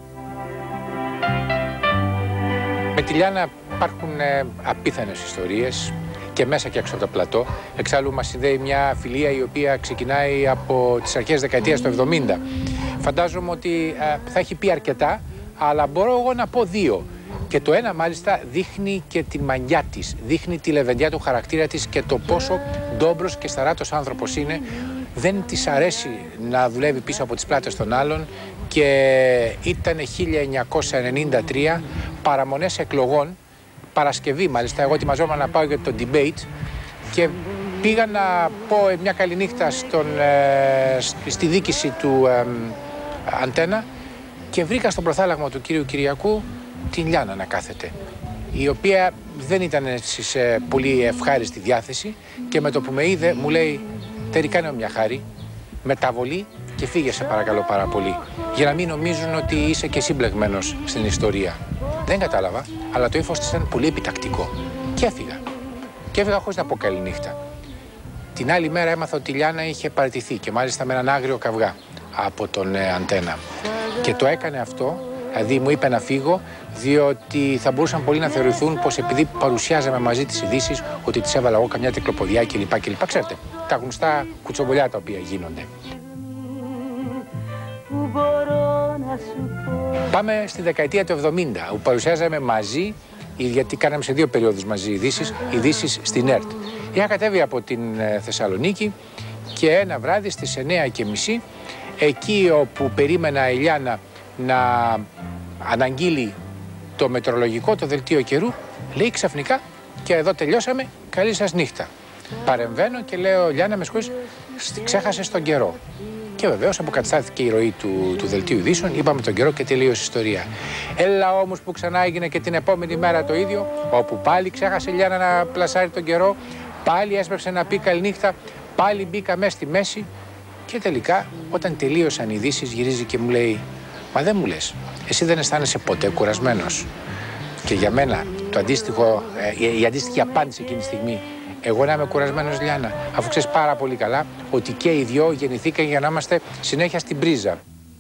Με τη Λιάννα υπάρχουν ε, απίθανες ιστορίες και μέσα και έξω από το πλατό. Εξάλλου μας συνδέει μια φιλία η οποία ξεκινάει από τις αρχές δεκαετίας του εβδομήντα. Φαντάζομαι ότι ε, θα έχει πει αρκετά, αλλά μπορώ εγώ να πω δύο. Και το ένα μάλιστα δείχνει και τη μανιά της, δείχνει τη λεβεντιά του χαρακτήρα της και το πόσο ντόμπρος και σταράτος άνθρωπος είναι. Δεν της αρέσει να δουλεύει πίσω από τις πλάτες των άλλων και ήταν χίλια εννιακόσια ενενήντα τρία, παραμονές εκλογών, Παρασκευή μάλιστα, εγώ ετοιμαζόμουν να πάω για το debate και πήγα να πω μια καληνύχτα στον, ε, στη δίκηση του ε, Αντένα και βρήκα στον προθάλαγμα του κύριου Κυριακού την Λιάννα να κάθεται, η οποία δεν ήταν σε πολύ ευχάριστη διάθεση και με το που με είδε μου λέει τελικά είναι μια χάρη, μεταβολή και φύγε σε παρακαλώ πάρα πολύ, για να μην νομίζουν ότι είσαι και συμπλεγμένος στην ιστορία. Δεν κατάλαβα, αλλά το ύφος της ήταν πολύ επιτακτικό. Και έφυγα. Και έφυγα χωρίς να πω καληνύχτα. Την άλλη μέρα έμαθα ότι η Λιάννα είχε παραιτηθεί και μάλιστα με έναν άγριο καυγά από τον ε, Αντένα. Και το έκανε αυτό, δηλαδή μου είπε να φύγω, διότι θα μπορούσαν πολλοί να θεωρηθούν πως επειδή παρουσιάζαμε μαζί τις ειδήσεις, ότι τις έβαλα εγώ καμιά τρικλοποδιά κλπ. κλπ. Ξέρετε, τα γνωστά κουτσομπολιά τα οποία γίνονται. Πάμε στη δεκαετία του εβδομήντα, όπου παρουσιάζαμε μαζί, γιατί κάναμε σε δύο περιόδους μαζί ειδήσεις, ειδήσεις στην ΕΡΤ. Είχα κατέβει από την Θεσσαλονίκη και ένα βράδυ στις εννιά και μισή, εκεί όπου περίμενα η Λιάννα να αναγγείλει το μετεωρολογικό, το δελτίο καιρού, λέει ξαφνικά και εδώ τελειώσαμε, καλή σας νύχτα. Παρεμβαίνω και λέω, Λιάννα με συγχωρείς, ξέχασες τον καιρό. Και βεβαίως αποκαταστάθηκε η ροή του, του δελτίου ειδήσεων, είπαμε τον καιρό και τελείωσε η ιστορία. Έλα όμως που ξανά έγινε και την επόμενη μέρα το ίδιο, όπου πάλι ξέχασε η Λιάννα να πλασάρει τον καιρό, πάλι έσπευσε να πει καληνύχτα, πάλι μπήκα μέσα στη μέση και τελικά όταν τελείωσαν οι ειδήσεις γυρίζει και μου λέει, μα δεν μου λες, εσύ δεν αισθάνεσαι ποτέ κουρασμένος? Και για μένα το αντίστοιχο, ε, η αντίστοιχη απάντηση εκείνη τη στιγμή, εγώ να είμαι κουρασμένος, Λιάννα, αφού ξέρεις πάρα πολύ καλά ότι και οι δυο γεννηθήκαν για να είμαστε συνέχεια στην πρίζα.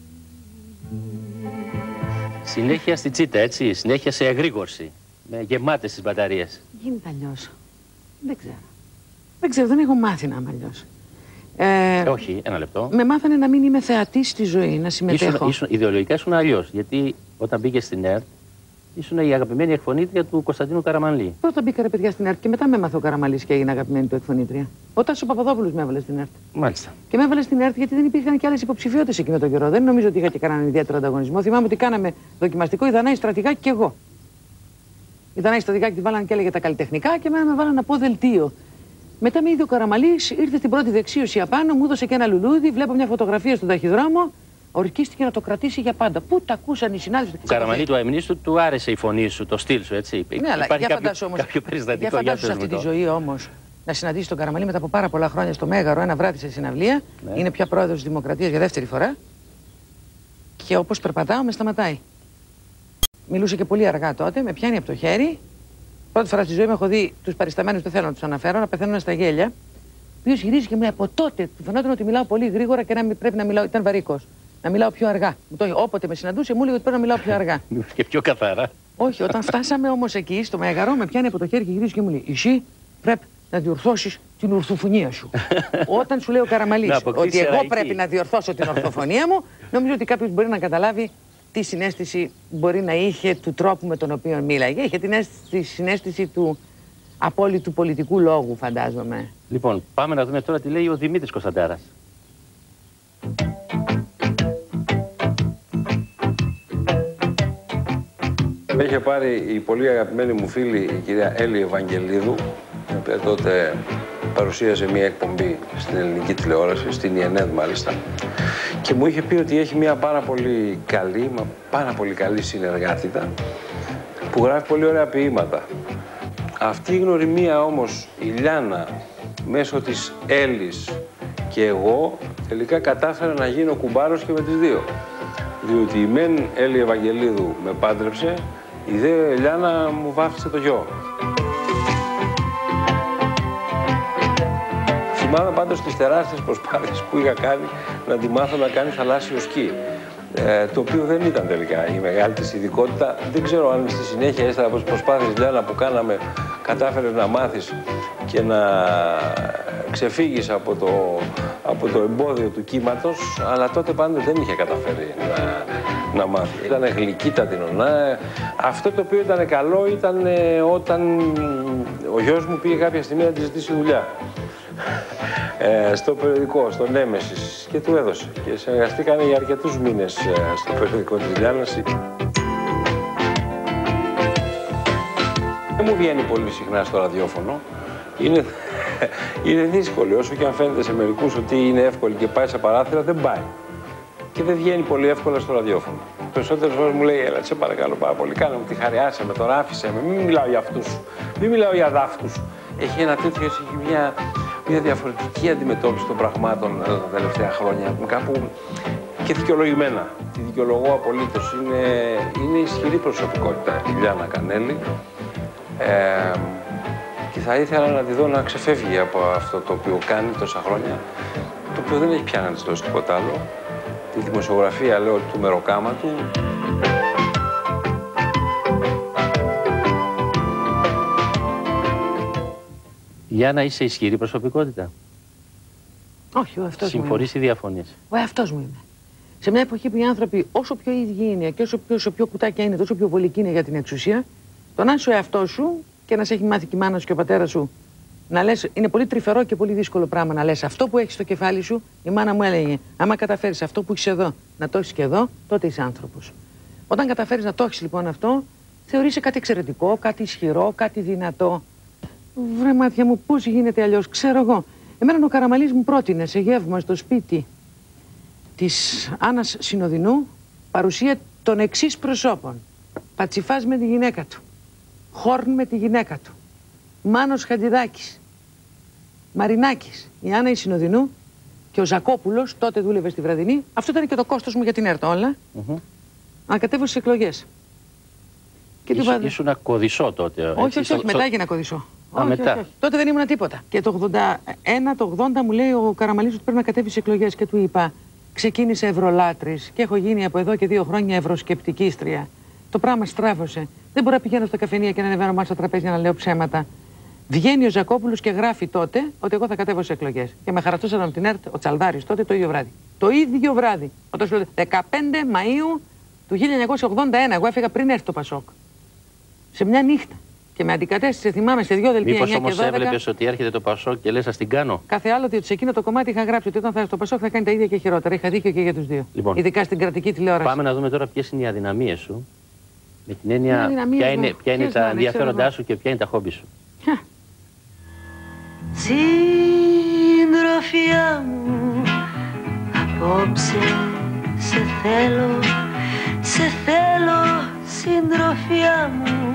Συνέχεια στη τσίτα, έτσι, συνέχεια σε εγρήγορση, με γεμάτες τις μπαταρίες. Γίνεται αλλιώς. Δεν ξέρω. Δεν ξέρω, δεν έχω μάθει να είμαι αλλιώς. Ε, Όχι, ένα λεπτό. Με μάθανε να μην είμαι θεατής στη ζωή, να συμμετέχω. Ήσουν, ήσουν, ιδεολογικά ήσουν αλλιώς, γιατί όταν μπήκε στην ΕΡΤ, ήσουν η αγαπημένη εκφωνήτρια του Κωνσταντίνου Καραμανλή. Πρώτα μπήκα ρε παιδιά στην ΕΡΤ και μετά με έμαθε ο Καραμανλής και έγινε αγαπημένη του εκφωνήτρια. Ο Τάσος Παπαδόπουλος με έβαλε στην ΕΡΤ. Μάλιστα. Και με έβαλε στην ΕΡΤ γιατί δεν υπήρχαν και άλλες υποψηφιότητες εκείνο τον καιρό. Δεν νομίζω ότι είχα και κανέναν ιδιαίτερο ανταγωνισμό. Θυμάμαι ότι κάναμε δοκιμαστικό η Δανάη Στρατηγάκη και εγώ. Η Δανάη Στρατηγάκη τη βάλανε και έλεγε τα καλλιτεχνικά και εμένα με βάλανε να πω δελτίο. Μετά με είδε ο Καραμανλής, ήρθε στην πρώτη δεξίωση απάνω, μου έδωσε και ένα λουλούδι, βλέπω μια φωτογραφία στον ταχυδρόμο. Ορκίστηκε να το κρατήσει για πάντα. Πού τα ακούσαν οι συνάδελφοι. Ο Καραμανλή του αιμνίστου του άρεσε η φωνή σου, το στυλ σου, έτσι. Ναι, αλλά υπάρχει για κάποιο, φαντάσου όμως, κάποιο περιστατικό για φαντάσου σε αυτή τη ζωή όμως να συναντήσει τον Καραμανλή μετά από πάρα πολλά χρόνια στο Μέγαρο, ένα βράδυ σε συναυλία. Ναι. Είναι πια πρόεδρος της Δημοκρατίας για δεύτερη φορά. Και όπως περπατάω, με σταματάει. Μιλούσε και πολύ αργά τότε, με πιάνει από το χέρι. Πρώτη φορά στη ζωή μου έχω δει τους παρισταμένους, δεν θέλω να τους αναφέρω, να πεθαίνουν στα γέλια. Ο οποίος γυρίζει και μου από τότε του φαινόταν ότι μιλάω πολύ γρήγορα και να μην πρέπει να μιλάω. Ήταν βαρύκος. Να μιλάω πιο αργά. Όποτε με συναντούσε, μου έλεγε ότι πρέπει να μιλάω πιο αργά. Και πιο καθαρά. Όχι, όταν φτάσαμε όμως εκεί στο Μέγαρο, με πιάνει από το χέρι και γυρίζει και μου λέει: εσύ πρέπει να διορθώσεις την ορθοφωνία σου. Όταν σου λέει ο Καραμανλής ότι εγώ πρέπει να διορθώσω την ορθοφωνία μου, νομίζω ότι κάποιος μπορεί να καταλάβει τι συναίσθηση μπορεί να είχε του τρόπου με τον οποίο μίλαγε. Είχε την αίσθηση, συναίσθηση του απόλυτου πολιτικού λόγου, φαντάζομαι. Λοιπόν, πάμε να δούμε τώρα τι λέει ο Δημήτρης Κωνσταντάρας. Με είχε πάρει η πολύ αγαπημένη μου φίλη, η κυρία Έλλη Ευαγγελίδου, η οποία τότε παρουσίασε μια εκπομπή στην ελληνική τηλεόραση, στην ΙΕΝΕΔ μάλιστα, και μου είχε πει ότι έχει μια πάρα πολύ καλή, μα πάρα πολύ καλή συνεργάτητα, που γράφει πολύ ωραία ποίηματα. Αυτή η γνωριμία όμως, η Λιάννα, μέσω της Έλλης και εγώ, τελικά κατάφερα να γίνω κουμπάρος και με τις δύο. Διότι η μεν Έλλη Ευαγγελίδου με πάντρεψε, η δε Λιάννα μου βάφτισε το γιο. Θυμάμαι πάντως τις τεράστιες προσπάθειες που είχα κάνει να τη μάθω να κάνει θαλάσσιο σκι. Ε, το οποίο δεν ήταν τελικά η μεγάλη της ειδικότητα. Δεν ξέρω αν στη συνέχεια, ύστερα από τις προσπάθειες Λιάννα που κάναμε, κατάφερες να μάθεις και να ξεφύγεις από το, από το εμπόδιο του κύματος, αλλά τότε πάντως δεν είχε καταφέρει να, να μάθει. Ήταν γλυκύτατη νονά. Αυτό το οποίο ήταν καλό ήταν όταν ο γιος μου πήγε κάποια στιγμή να τη ζητήσει δουλειά. Ε, στο περιοδικό, στο Νέμεσης, και του έδωσε. Και συνεργαστήκανε για αρκετούς μήνες ε, στο περιοδικό της Λιάννας. Δεν μου βγαίνει πολύ συχνά στο ραδιόφωνο. Είναι, είναι δύσκολο. Όσο και αν φαίνεται σε μερικούς ότι είναι εύκολη και πάει σε παράθυρα, δεν πάει. Και δεν βγαίνει πολύ εύκολα στο ραδιόφωνο. Περισσότερες φορές μου λέει: έλα, σε παρακαλώ πάρα πολύ, κάνε μου τη χάρη, άσε με, τώρα άφησε με, μην μιλάω για αυτούς, μην μιλάω για δάφτους. Έχει ένα τέτοιο, έχει μια μια διαφορετική αντιμετώπιση των πραγμάτων τα τελευταία χρόνια, κάπου και δικαιολογημένα. Τη δικαιολογώ απολύτως. Είναι, είναι ισχυρή προσωπικότητα η Λιάννα Κανέλη. Ε, και θα ήθελα να τη δω να ξεφεύγει από αυτό το οποίο κάνει τόσα χρόνια, το οποίο δεν έχει πια να της δώσει τίποτα άλλο. Τη δημοσιογραφία, λέω, του μεροκάματου. Γιάννα, είσαι ισχυρή προσωπικότητα? Όχι, ο εαυτός μου. Συμφωνείς ή διαφωνείς? Ο εαυτός μου είμαι. Σε μια εποχή που οι άνθρωποι όσο πιο ίδιοι είναι και όσο πιο, όσο πιο κουτάκια είναι, τόσο πιο βολικοί είναι για την εξουσία, το να είσαι ο εαυτός σου και να σε έχει μάθει και η μάνα σου και ο πατέρας σου να λες, είναι πολύ τρυφερό και πολύ δύσκολο πράγμα να λες αυτό που έχεις στο κεφάλι σου. Η μάνα μου έλεγε: άμα καταφέρεις αυτό που έχεις εδώ να το έχεις και εδώ, τότε είσαι άνθρωπος. Όταν καταφέρεις να το έχεις λοιπόν αυτό, θεωρείσαι κάτι εξαιρετικό, κάτι ισχυρό, κάτι δυνατό. Βρε μάτια μου, πώς γίνεται αλλιώς, ξέρω εγώ. Εμένα ο Καραμαλής μου πρότεινε σε γεύμα στο σπίτι της Άννας Συνοδεινού παρουσία των εξής προσώπων. Πατσιφάς με τη γυναίκα του, Χόρν με τη γυναίκα του, Μάνος Χατζηδάκης, Μαρινάκης, η Άννα η Συνοδεινού και ο Ζακόπουλος, τότε δούλευε στη Βραδινή. Αυτό ήταν και το κόστος μου για την ΕΡΤ όλα. Mm-hmm. Να κατέβω στις εκλογές. Ήσου, ήσουν κωδισό τότε. Όχι, όχι, όχι, όχι, μετά έγινα κωδισό. Α, όχι, μετά. Όχι, όχι. Τότε δεν ήμουν τίποτα. Και το ογδόντα ένα, το ογδόντα μου λέει ο Καραμαλής ότι πρέπει να κατέβει στις εκλογές και του είπα: ξεκίνησε ευρωλάτρης και έχω γίνει από εδώ και δύο χρόνια ευρωσκεπτικίστρια. Το πράγμα στράβωσε. Δεν μπορώ να πηγαίνω στα καφενεία και να ανεβαίνω μάλιστα στα τραπέζια να λέω ψέματα. Βγαίνει ο Ζακόπουλος και γράφει τότε ότι εγώ θα κατέβω σε εκλογές. Και με χαρακτούσαν από την ΕΡΤ ο Τσαλδάρης τότε το ίδιο βράδυ. Το ίδιο βράδυ. Όταν δεκαπέντε Μαΐου του χίλια εννιακόσια ογδόντα ένα. Εγώ έφυγα πριν έρθει το Πασόκ. Σε μια νύχτα. Και με αντικατέστησε, θυμάμαι, σε δύο δελτία εννιά και δώδεκα. Μήπως όμως έβλεπες ότι έρχεται το Πασόκ και λες, ας την κάνω? Κάθε άλλο, ότι σε εκείνο το κομμάτι είχα γράψει ότι όταν θα έρθει το Πασόκ θα κάνει τα ίδια και χειρότερα. Είχα δίκιο και για τους δύο. Λοιπόν, ειδικά στην κρατική τηλεόραση. Πάμε να δούμε τώρα ποιες είναι οι αδυναμίες σου. Με την έννοια ποια είναι, ποια είναι τα ενδιαφέροντά σου και ποια είναι τα χόμπι σου. Συντροφιά μου, απόψε σε θέλω, σε θέλω συντροφιά μου.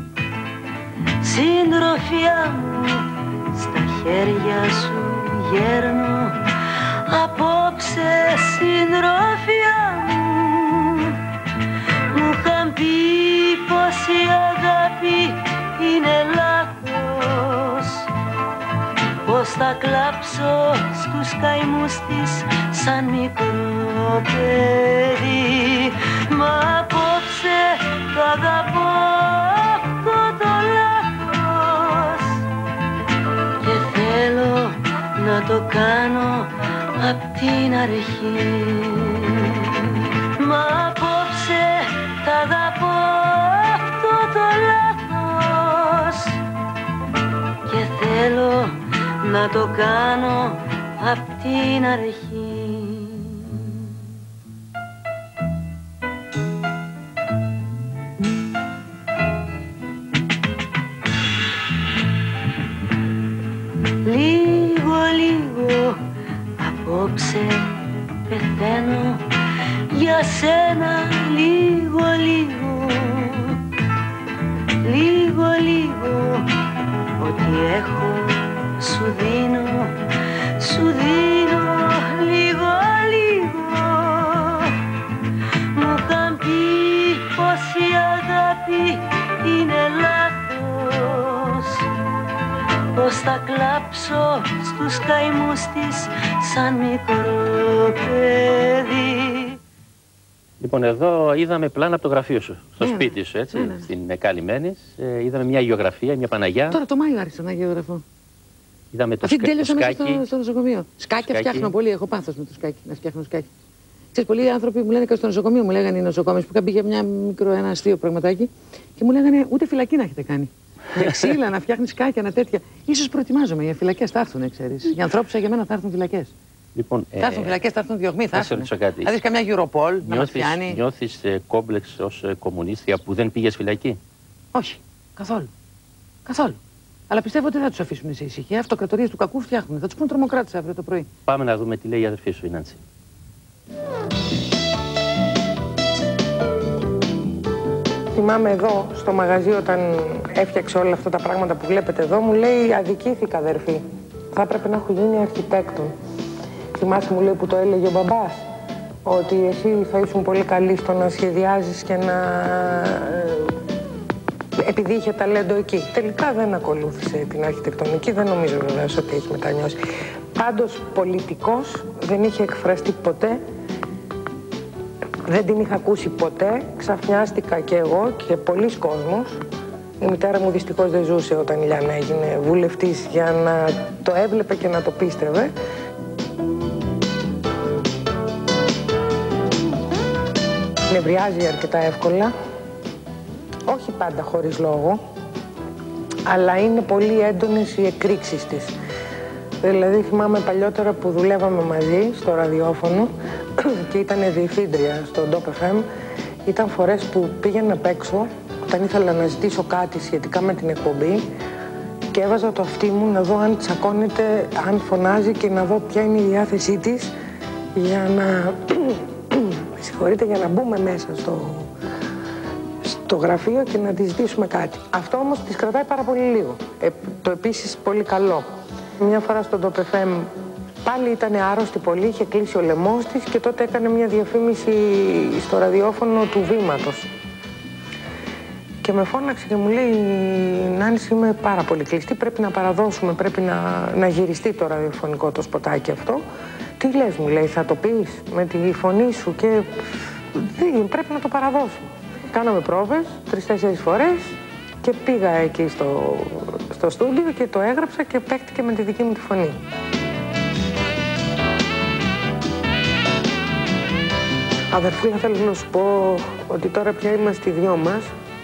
Συντροφιά μου, στα χέρια σου γέρνω, απόψε συντροφιά μου. Μου είχαν πει πως η αγάπη είναι λάθος, πως θα κλάψω στους καημούς της σαν μικρό παιδί. Μα απόψε το αγαπώ αυτό το λάθος και θέλω να το κάνω απ' την αρχή. Μα απόψε θα αγαπώ αυτό το λάθος και θέλω να το κάνω απ' την αρχή. Λίγο, λίγο απόψε πεθαίνω για σένα, λίγο, λίγο, λίγο, λίγο, ό,τι έχω σου δίνω, σου δίνω, λίγο, λίγο. Μου είχαν πει πως η αγάπη είναι λάθος, πως θα κλάψω στους καημούς της σαν μικρό παιδί. Λοιπόν, εδώ είδαμε πλάνα από το γραφείο σου, στο yeah, σπίτι σου, έτσι, yeah, στην Μεκάλη μένεις. Ε, είδαμε μια γεωγραφία, μια Παναγιά. Τώρα το Μάιο άρχισα να γεωγραφώ. Είδαμε το Αυτή σκα... τέλειωσα σκάκι. μέσα στο, στο νοσοκομείο. Σκάκια φτιάχνω πολύ, έχω πάθος με το σκάκι, να φτιάχνω σκάκι. Ξέρεις, πολλοί άνθρωποι μου λένε και στο νοσοκομείο, μου λέγανε οι νοσοκόμες που είχαν πει για μια μικρό, ένα αστείο πραγματάκι και μου λέγανε ούτε φυλακή να έχετε κάνει. Με ξύλα, να φτιάχνει σκάκια, να τέτοια. Ίσως προετοιμάζομαι, οι φυλακές θα έρθουν, ξέρεις. Για ανθρώπους σαν για μένα θα έρθουν φυλακές. Λοιπόν, θα έρθουν ε, φυλακές, θα έρθουν διωγμοί, θα έρθουν. Θα δεις καμιά Europol νιώθεις, να μας πιάνει. Νιώθεις ε, κόμπλεξ ως ε, κομμουνίστρια που δεν πήγες φυλακή? Όχι, καθόλου. Καθόλου. Αλλά πιστεύω ότι δεν θα τους αφήσουν σε ησυχία. Αυτοκρατορίες του κακού φτιάχνουν. Θα τους πούν τρομοκράτες αύριο το πρωί. Πάμε να δούμε τι λέει η αδερφή σου, η Νάνση. Θυμάμαι εδώ στο μαγαζί όταν έφτιαξε όλα αυτά τα πράγματα που βλέπετε εδώ, μου λέει αδικήθηκα αδερφή. θα έπρεπε να έχω γίνει αρχιτέκτον. Θυμάσαι, μου λέει, που το έλεγε ο μπαμπάς, ότι εσύ θα ήσουν πολύ καλή στο να σχεδιάζεις και να... επειδή είχε ταλέντο εκεί. Τελικά δεν ακολούθησε την αρχιτεκτονική, δεν νομίζω βεβαίως ότι έχει μετανιώσει. Πάντως, πολιτικός δεν είχε εκφραστεί ποτέ, δεν την είχα ακούσει ποτέ, ξαφνιάστηκα και εγώ και πολλοί κόσμος. Η μητέρα μου δυστυχώς δεν ζούσε όταν η Λιάννα έγινε βουλευτής για να το έβλεπε και να το πίστευε. Νευριάζει αρκετά εύκολα, όχι πάντα χωρίς λόγο, αλλά είναι πολύ έντονες οι εκρήξεις της. Δηλαδή θυμάμαι παλιότερα που δουλεύαμε μαζί στο ραδιόφωνο και ήταν διευθύντρια στο ντόπ εφ εμ, ήταν φορές που πήγαινα απ' έξω όταν ήθελα να ζητήσω κάτι σχετικά με την εκπομπή και έβαζα το αυτί μου να δω αν τσακώνεται, αν φωνάζει και να δω ποια είναι η διάθεσή της για να... με συγχωρείτε, για να μπούμε μέσα στο, στο γραφείο και να της ζητήσουμε κάτι. Αυτό όμως της κρατάει πάρα πολύ λίγο. Ε, το επίσης πολύ καλό. Μια φορά στο ντόπ εφ εμ πάλι ήταν άρρωστη πολύ, είχε κλείσει ο λαιμός της και τότε έκανε μια διαφήμιση στο ραδιόφωνο του Βήματος. Και με φώναξε και μου λέει, Νάνση, είμαι πάρα πολύ κλειστή, πρέπει να παραδώσουμε, πρέπει να, να γυριστεί το ραδιοφωνικό το σποτάκι αυτό. Τι λες, μου λέει, θα το πεις με τη φωνή σου και δεν, πρέπει να το παραδώσουμε. Κάναμε πρόβες τρεις-τέσσερις φορές και πήγα εκεί στο, στο στούντιο και το έγραψα και παίχτηκε με τη δική μου τη φωνή. Αδερφούλα, θέλω να σου πω ότι τώρα πια είμαστε οι δυο μας.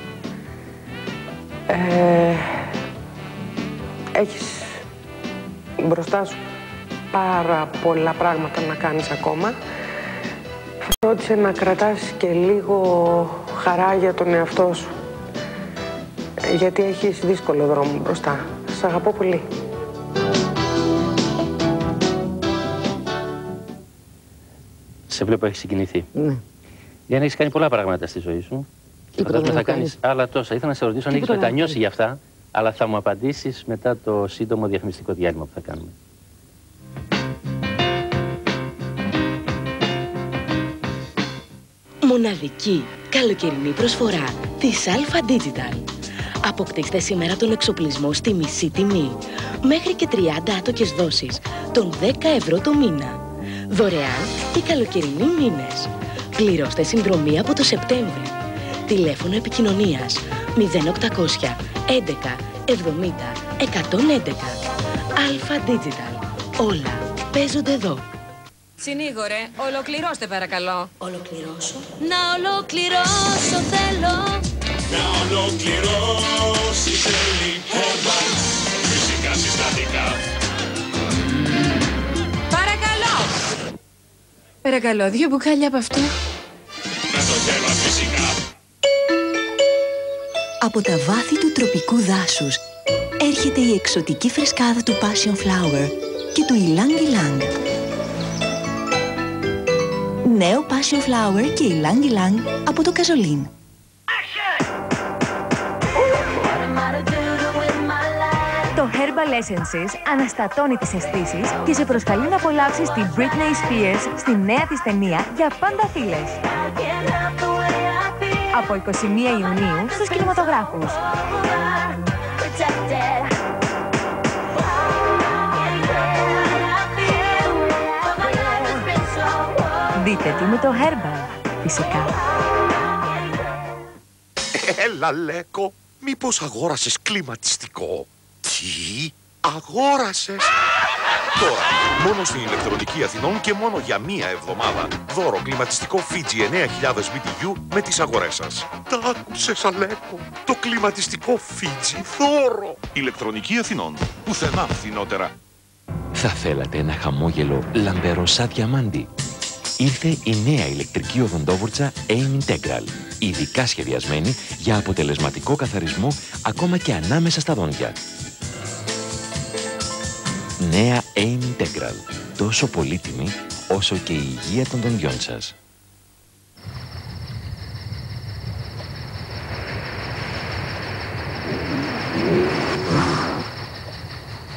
Ε, έχεις μπροστά σου πάρα πολλά πράγματα να κάνεις ακόμα. Φρόντισε να κρατάς και λίγο χαρά για τον εαυτό σου. Γιατί έχεις δύσκολο δρόμο μπροστά. Σ' αγαπώ πολύ. Σε βλέπω, έχεις συγκινηθεί. Ναι. Για να έχεις κάνει πολλά πράγματα στη ζωή σου. Φαντάζομαι θα κάνεις άλλα τόσα. Ήθελα να σε ρωτήσω αν έχεις μετανιώσει για αυτά, αλλά θα μου απαντήσεις μετά το σύντομο διαφημιστικό διάλειμμα που θα κάνουμε. Μοναδική καλοκαιρινή προσφορά της Alpha Digital. Αποκτήστε σήμερα τον εξοπλισμό στη μισή τιμή, μέχρι και τριάντα άτοκες δόσεις, των δέκα ευρώ το μήνα. Δωρεάν και καλοκαιρινοί μήνες. Πληρώστε συνδρομή από το Σεπτέμβρη. Τηλέφωνο επικοινωνίας μηδέν οκτακόσια έντεκα εβδομήντα εκατόν έντεκα. Alpha Digital. Όλα παίζονται εδώ. Συνήγορε, ολοκληρώστε παρακαλώ. Ολοκληρώσω. Να ολοκληρώσω θέλω. Να ολοκληρώσει θέλει Herbal. Φυσικά συστατικά. Παρακαλώ. Παρακαλώ, δύο μπουκάλια από αυτό. Με το Herbal φυσικά. Από τα βάθη του τροπικού δάσους έρχεται η εξωτική φρεσκάδα του Passion Flower και του Ylang Ylang. Νέο Passion Flower και Ylang Ylang από το Καζολίν. Το Herbal Essences αναστατώνει τις αισθήσεις και σε προσκαλεί να απολαύσεις την Britney Spears στη νέα της ταινία «Για πάντα φίλες». Από εικοστή πρώτη Ιουνίου στους κινηματογράφους. Δείτε τι με το Herbal, φυσικά. Έλα, Λέκο, μήπως αγόρασες κλιματιστικό? Τι, αγόρασες? Τώρα, μόνο στην ηλεκτρονική Αθηνών και μόνο για μία εβδομάδα. Δώρο κλιματιστικό Fiji εννέα χιλιάδες μπι τι γιου με τις αγορές σας. Τα άκουσες, Αλέκο? Το κλιματιστικό Fiji δώρο. Ηλεκτρονική Αθηνών. Πουθενά φθηνότερα. Θα θέλατε ένα χαμόγελο λαμπερό σαν διαμάντι? Ήρθε η νέα ηλεκτρική οδοντόβουρτσα AIM Integral, ειδικά σχεδιασμένη για αποτελεσματικό καθαρισμό ακόμα και ανάμεσα στα δόντια. Νέα AIM Integral, τόσο πολύτιμη όσο και η υγεία των δοντιών σας.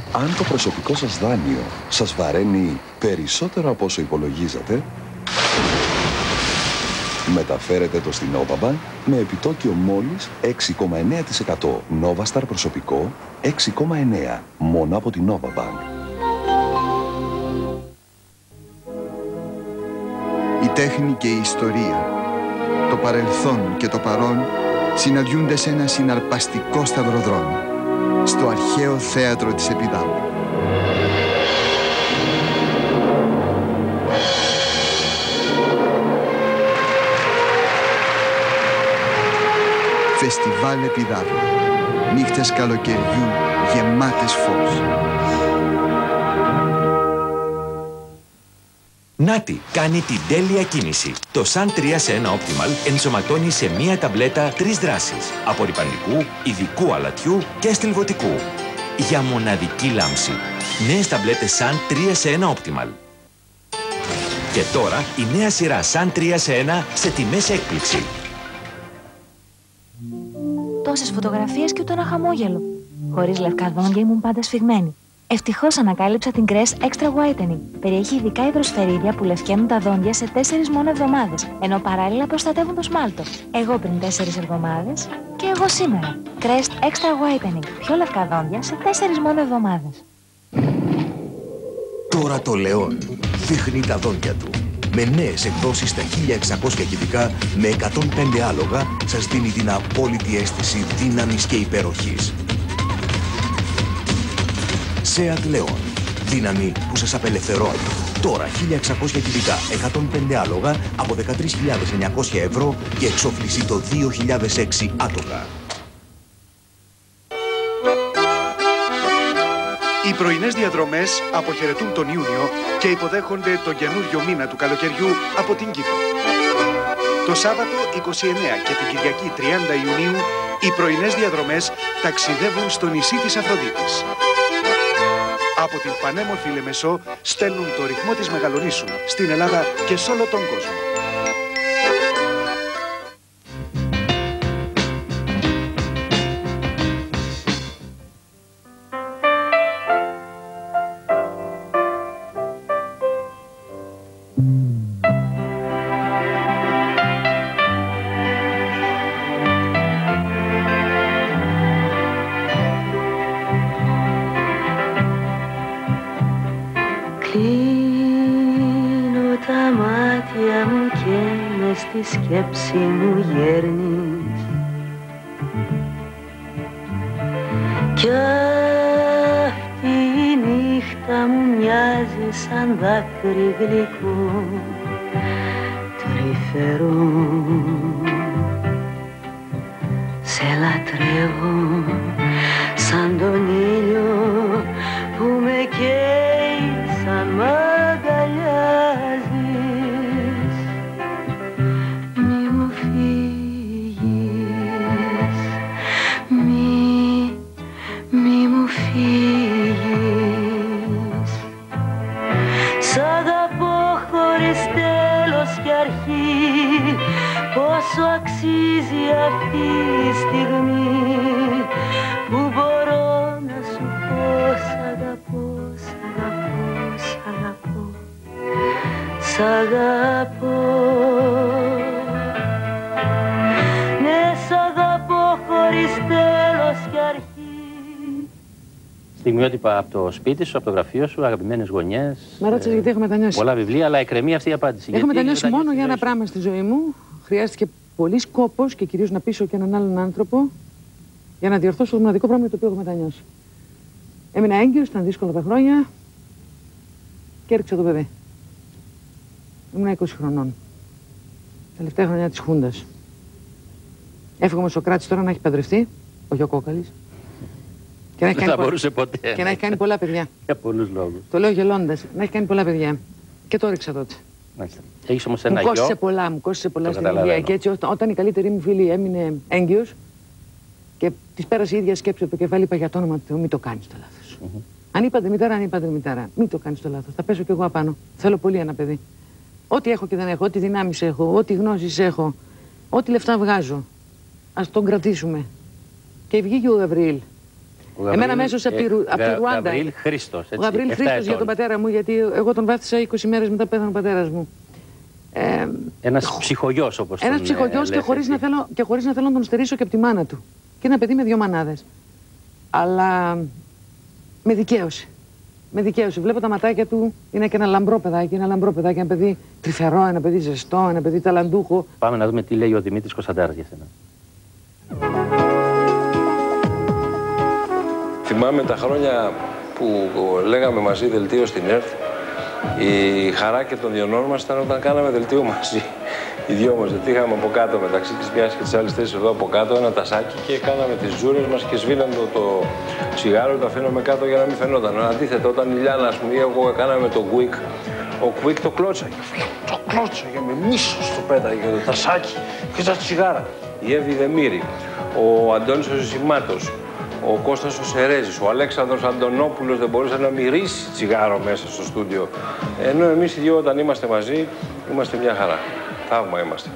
Αν το προσωπικό σας δάνειο σας βαραίνει περισσότερο από όσο υπολογίζατε, μεταφέρετε το στην Nova Bank με επιτόκιο μόλις έξι κόμμα εννέα τοις εκατό. Novastar προσωπικό έξι κόμμα εννέα τοις εκατό. Μόνο από την Nova Bank. Η τέχνη και η ιστορία, το παρελθόν και το παρόν συναντιούνται σε ένα συναρπαστικό σταυροδρόμι, στο αρχαίο θέατρο της Επιδάμου. Φεστιβάλ Επιδάμου. Νύχτες καλοκαιριού γεμάτες φως. Νάτι, κάνει την τέλεια κίνηση. Το Sun τρία σε ένα Optimal ενσωματώνει σε μία ταμπλέτα τρεις δράσεις. Απορρυπαντικού, ειδικού αλατιού και στυλβωτικού. Για μοναδική λάμψη. Νέες ταμπλέτες Sun τρία σε ένα Optimal. Και τώρα η νέα σειρά Sun τρία σε ένα σε τιμές έκπληξη. Τόσες φωτογραφίες και ούτε ένα χαμόγελο. Χωρίς λευκά δόντια ήμουν πάντα σφιγμένη. Ευτυχώς ανακάλυψα την Crest Extra Whitening. Περιέχει ειδικά υδροσφαιρίδια που λευκαίνουν τα δόντια σε τέσσερις μόνο εβδομάδες, ενώ παράλληλα προστατεύουν το σμάλτο. Εγώ πριν τέσσερις εβδομάδες και εγώ σήμερα. Crest Extra Whitening. Πιο λευκά δόντια σε τέσσερις μόνο εβδομάδες. Τώρα το Leon δείχνει τα δόντια του. Με νέες εκδόσεις στα χίλια εξακόσια κυβικά με εκατόν πέντε άλογα σας δίνει την απόλυτη αίσθηση δύναμης και υπεροχής. Seat Leon. Δύναμη που σας απελευθερώνει. Τώρα χίλια εξακόσια κυβικά, εκατόν πέντε άλογα από δεκατρείς χιλιάδες εννιακόσια ευρώ και εξόφληση το δύο χιλιάδες έξι άτογα. Οι πρωινές διαδρομές αποχαιρετούν τον Ιούνιο και υποδέχονται τον καινούριο μήνα του καλοκαιριού από την Κύπρο. Το Σάββατο είκοσι εννέα και την Κυριακή τριάντα Ιουνίου οι πρωινές διαδρομές ταξιδεύουν στο νησί της Αφροδίτης. Από την πανέμορφη Λεμεσό στέλνουν το ρυθμό της Μεγαλονήσου στην Ελλάδα και σε όλο τον κόσμο. Στη σκέψη μου γέρνεις κι αυτή η νύχτα μου μοιάζει σαν δάκρυ γλυκό τρυφερό. Σε λατρεύω σαν τον ήλιο που με καίει σαν μ' αγκαλιάζεις. Πόσο αξίζει αυτή η στιγμή που μπορώ να σου πω σ' αγαπώ, σ' αγαπώ, σ' αγαπώ, σ' αγαπώ. Ναι, σ' αγαπώ χωρίς τέλος και αρχή. Στιγμιότυπα από το σπίτι σου, από το γραφείο σου, αγαπημένες γωνιές. Μ' ρώτησες γιατί έχω μετανιώσει. Πολλά βιβλία, αλλά εκκρεμεί αυτή η απάντηση. Έχω μετανιώσει μόνο για ένα πράγμα στη ζωή μου. Χρειάστηκε πολύς κόπος και κυρίως να πείσω και έναν άλλον άνθρωπο για να διορθώσω το μοναδικό πρόβλημα το οποίο έχω μετανιώσει. Έμεινα έγκυος, ήταν δύσκολα τα χρόνια και έριξα το παιδί. Ήμουν είκοσι χρονών. Τελευταία χρονιά της Χούντας. Έφυγε ο Σοκράτης τώρα να έχει παντρευτεί, όχι ο Κόκαλης. Και να έχει Δεν θα πο... μπορούσε ποτέ. Και να έχει κάνει πολλά παιδιά. Για πολλούς λόγους. Το λέω γελώντας. Να έχει κάνει πολλά παιδιά. Και το έριξα τότε. Έχεις όμως ένα μου κόστησε γιο. πολλά, μου κόστησε πολλά στην ηλικία. Και έτσι όταν, όταν η καλύτερη μου φίλη έμεινε έγκυος και της πέρασε η ίδια σκέψη από το κεφάλι, είπα για το όνομα του Θεού, μην το κάνεις το λάθος. Mm-hmm. Αν είπατε μητέρα, αν είπατε μητέρα, μην το κάνεις το λάθος. Θα πέσω κι εγώ απάνω. Θέλω πολύ ένα παιδί. Ό,τι έχω και δεν έχω, ό,τι δυνάμεις έχω, ό,τι γνώσεις έχω, ό,τι λεφτά βγάζω. Ας τον κρατήσουμε. Και βγήκε ο Γαβριήλ. Εμένα αμέσως από τη Ρουάντα. Γαβρίλ Χρήστος. Ο Γαβρίλ Χρήστος για τον πατέρα μου, γιατί εγώ τον βάφτισα είκοσι μέρες μετά πέθανε ο πατέρας μου. Ε, ένας ψυχογιός, όπως ένας τον ψυχογιός και χωρίς, να θέλω, και χωρίς να θέλω να τον στερήσω και από τη μάνα του. Και ένα παιδί με δύο μανάδες. Αλλά με δικαίωση. Με δικαίωση. Βλέπω τα ματάκια του, είναι και ένα λαμπρό παιδάκι, ένα λαμπρό παιδάκι, ένα παιδί τρυφερό, ένα παιδί ζεστό, ένα παιδί ταλαντούχο. Πάμε να δούμε τι λέει ο Δημήτρης Κωνσταντάρας για σένα. Θυμάμαι τα χρόνια που λέγαμε μαζί δελτίο στην ΕΡΤ. Η χαρά και των διονών μας ήταν όταν κάναμε δελτίο μαζί. Οι δυο μας, γιατί είχαμε από κάτω μεταξύ της μιας και της άλλης θέσης εδώ από κάτω ένα τασάκι και κάναμε τις ζούρες μας και σβήναμε το, το τσιγάρο και το αφήναμε κάτω για να μην φαινόταν. Αντίθετα, όταν η Λιάννα, ας πούμε, εγώ κάναμε το Quick, ο Quick το κλώτσαγε. Το κλώτσαγε με μίσος το πέταγε το τασάκι και τα τσιγάρα. Η Εύη Δεμήρη, ο Αντώνης ο Ζησιμάτος, ο Κώστας ο Σερέζης, ο Αλέξανδρος Αντωνόπουλος δεν μπορούσε να μυρίσει τσιγάρο μέσα στο στούντιο. Ενώ εμείς οι δυο όταν είμαστε μαζί, είμαστε μια χαρά. Θαύμα είμαστε.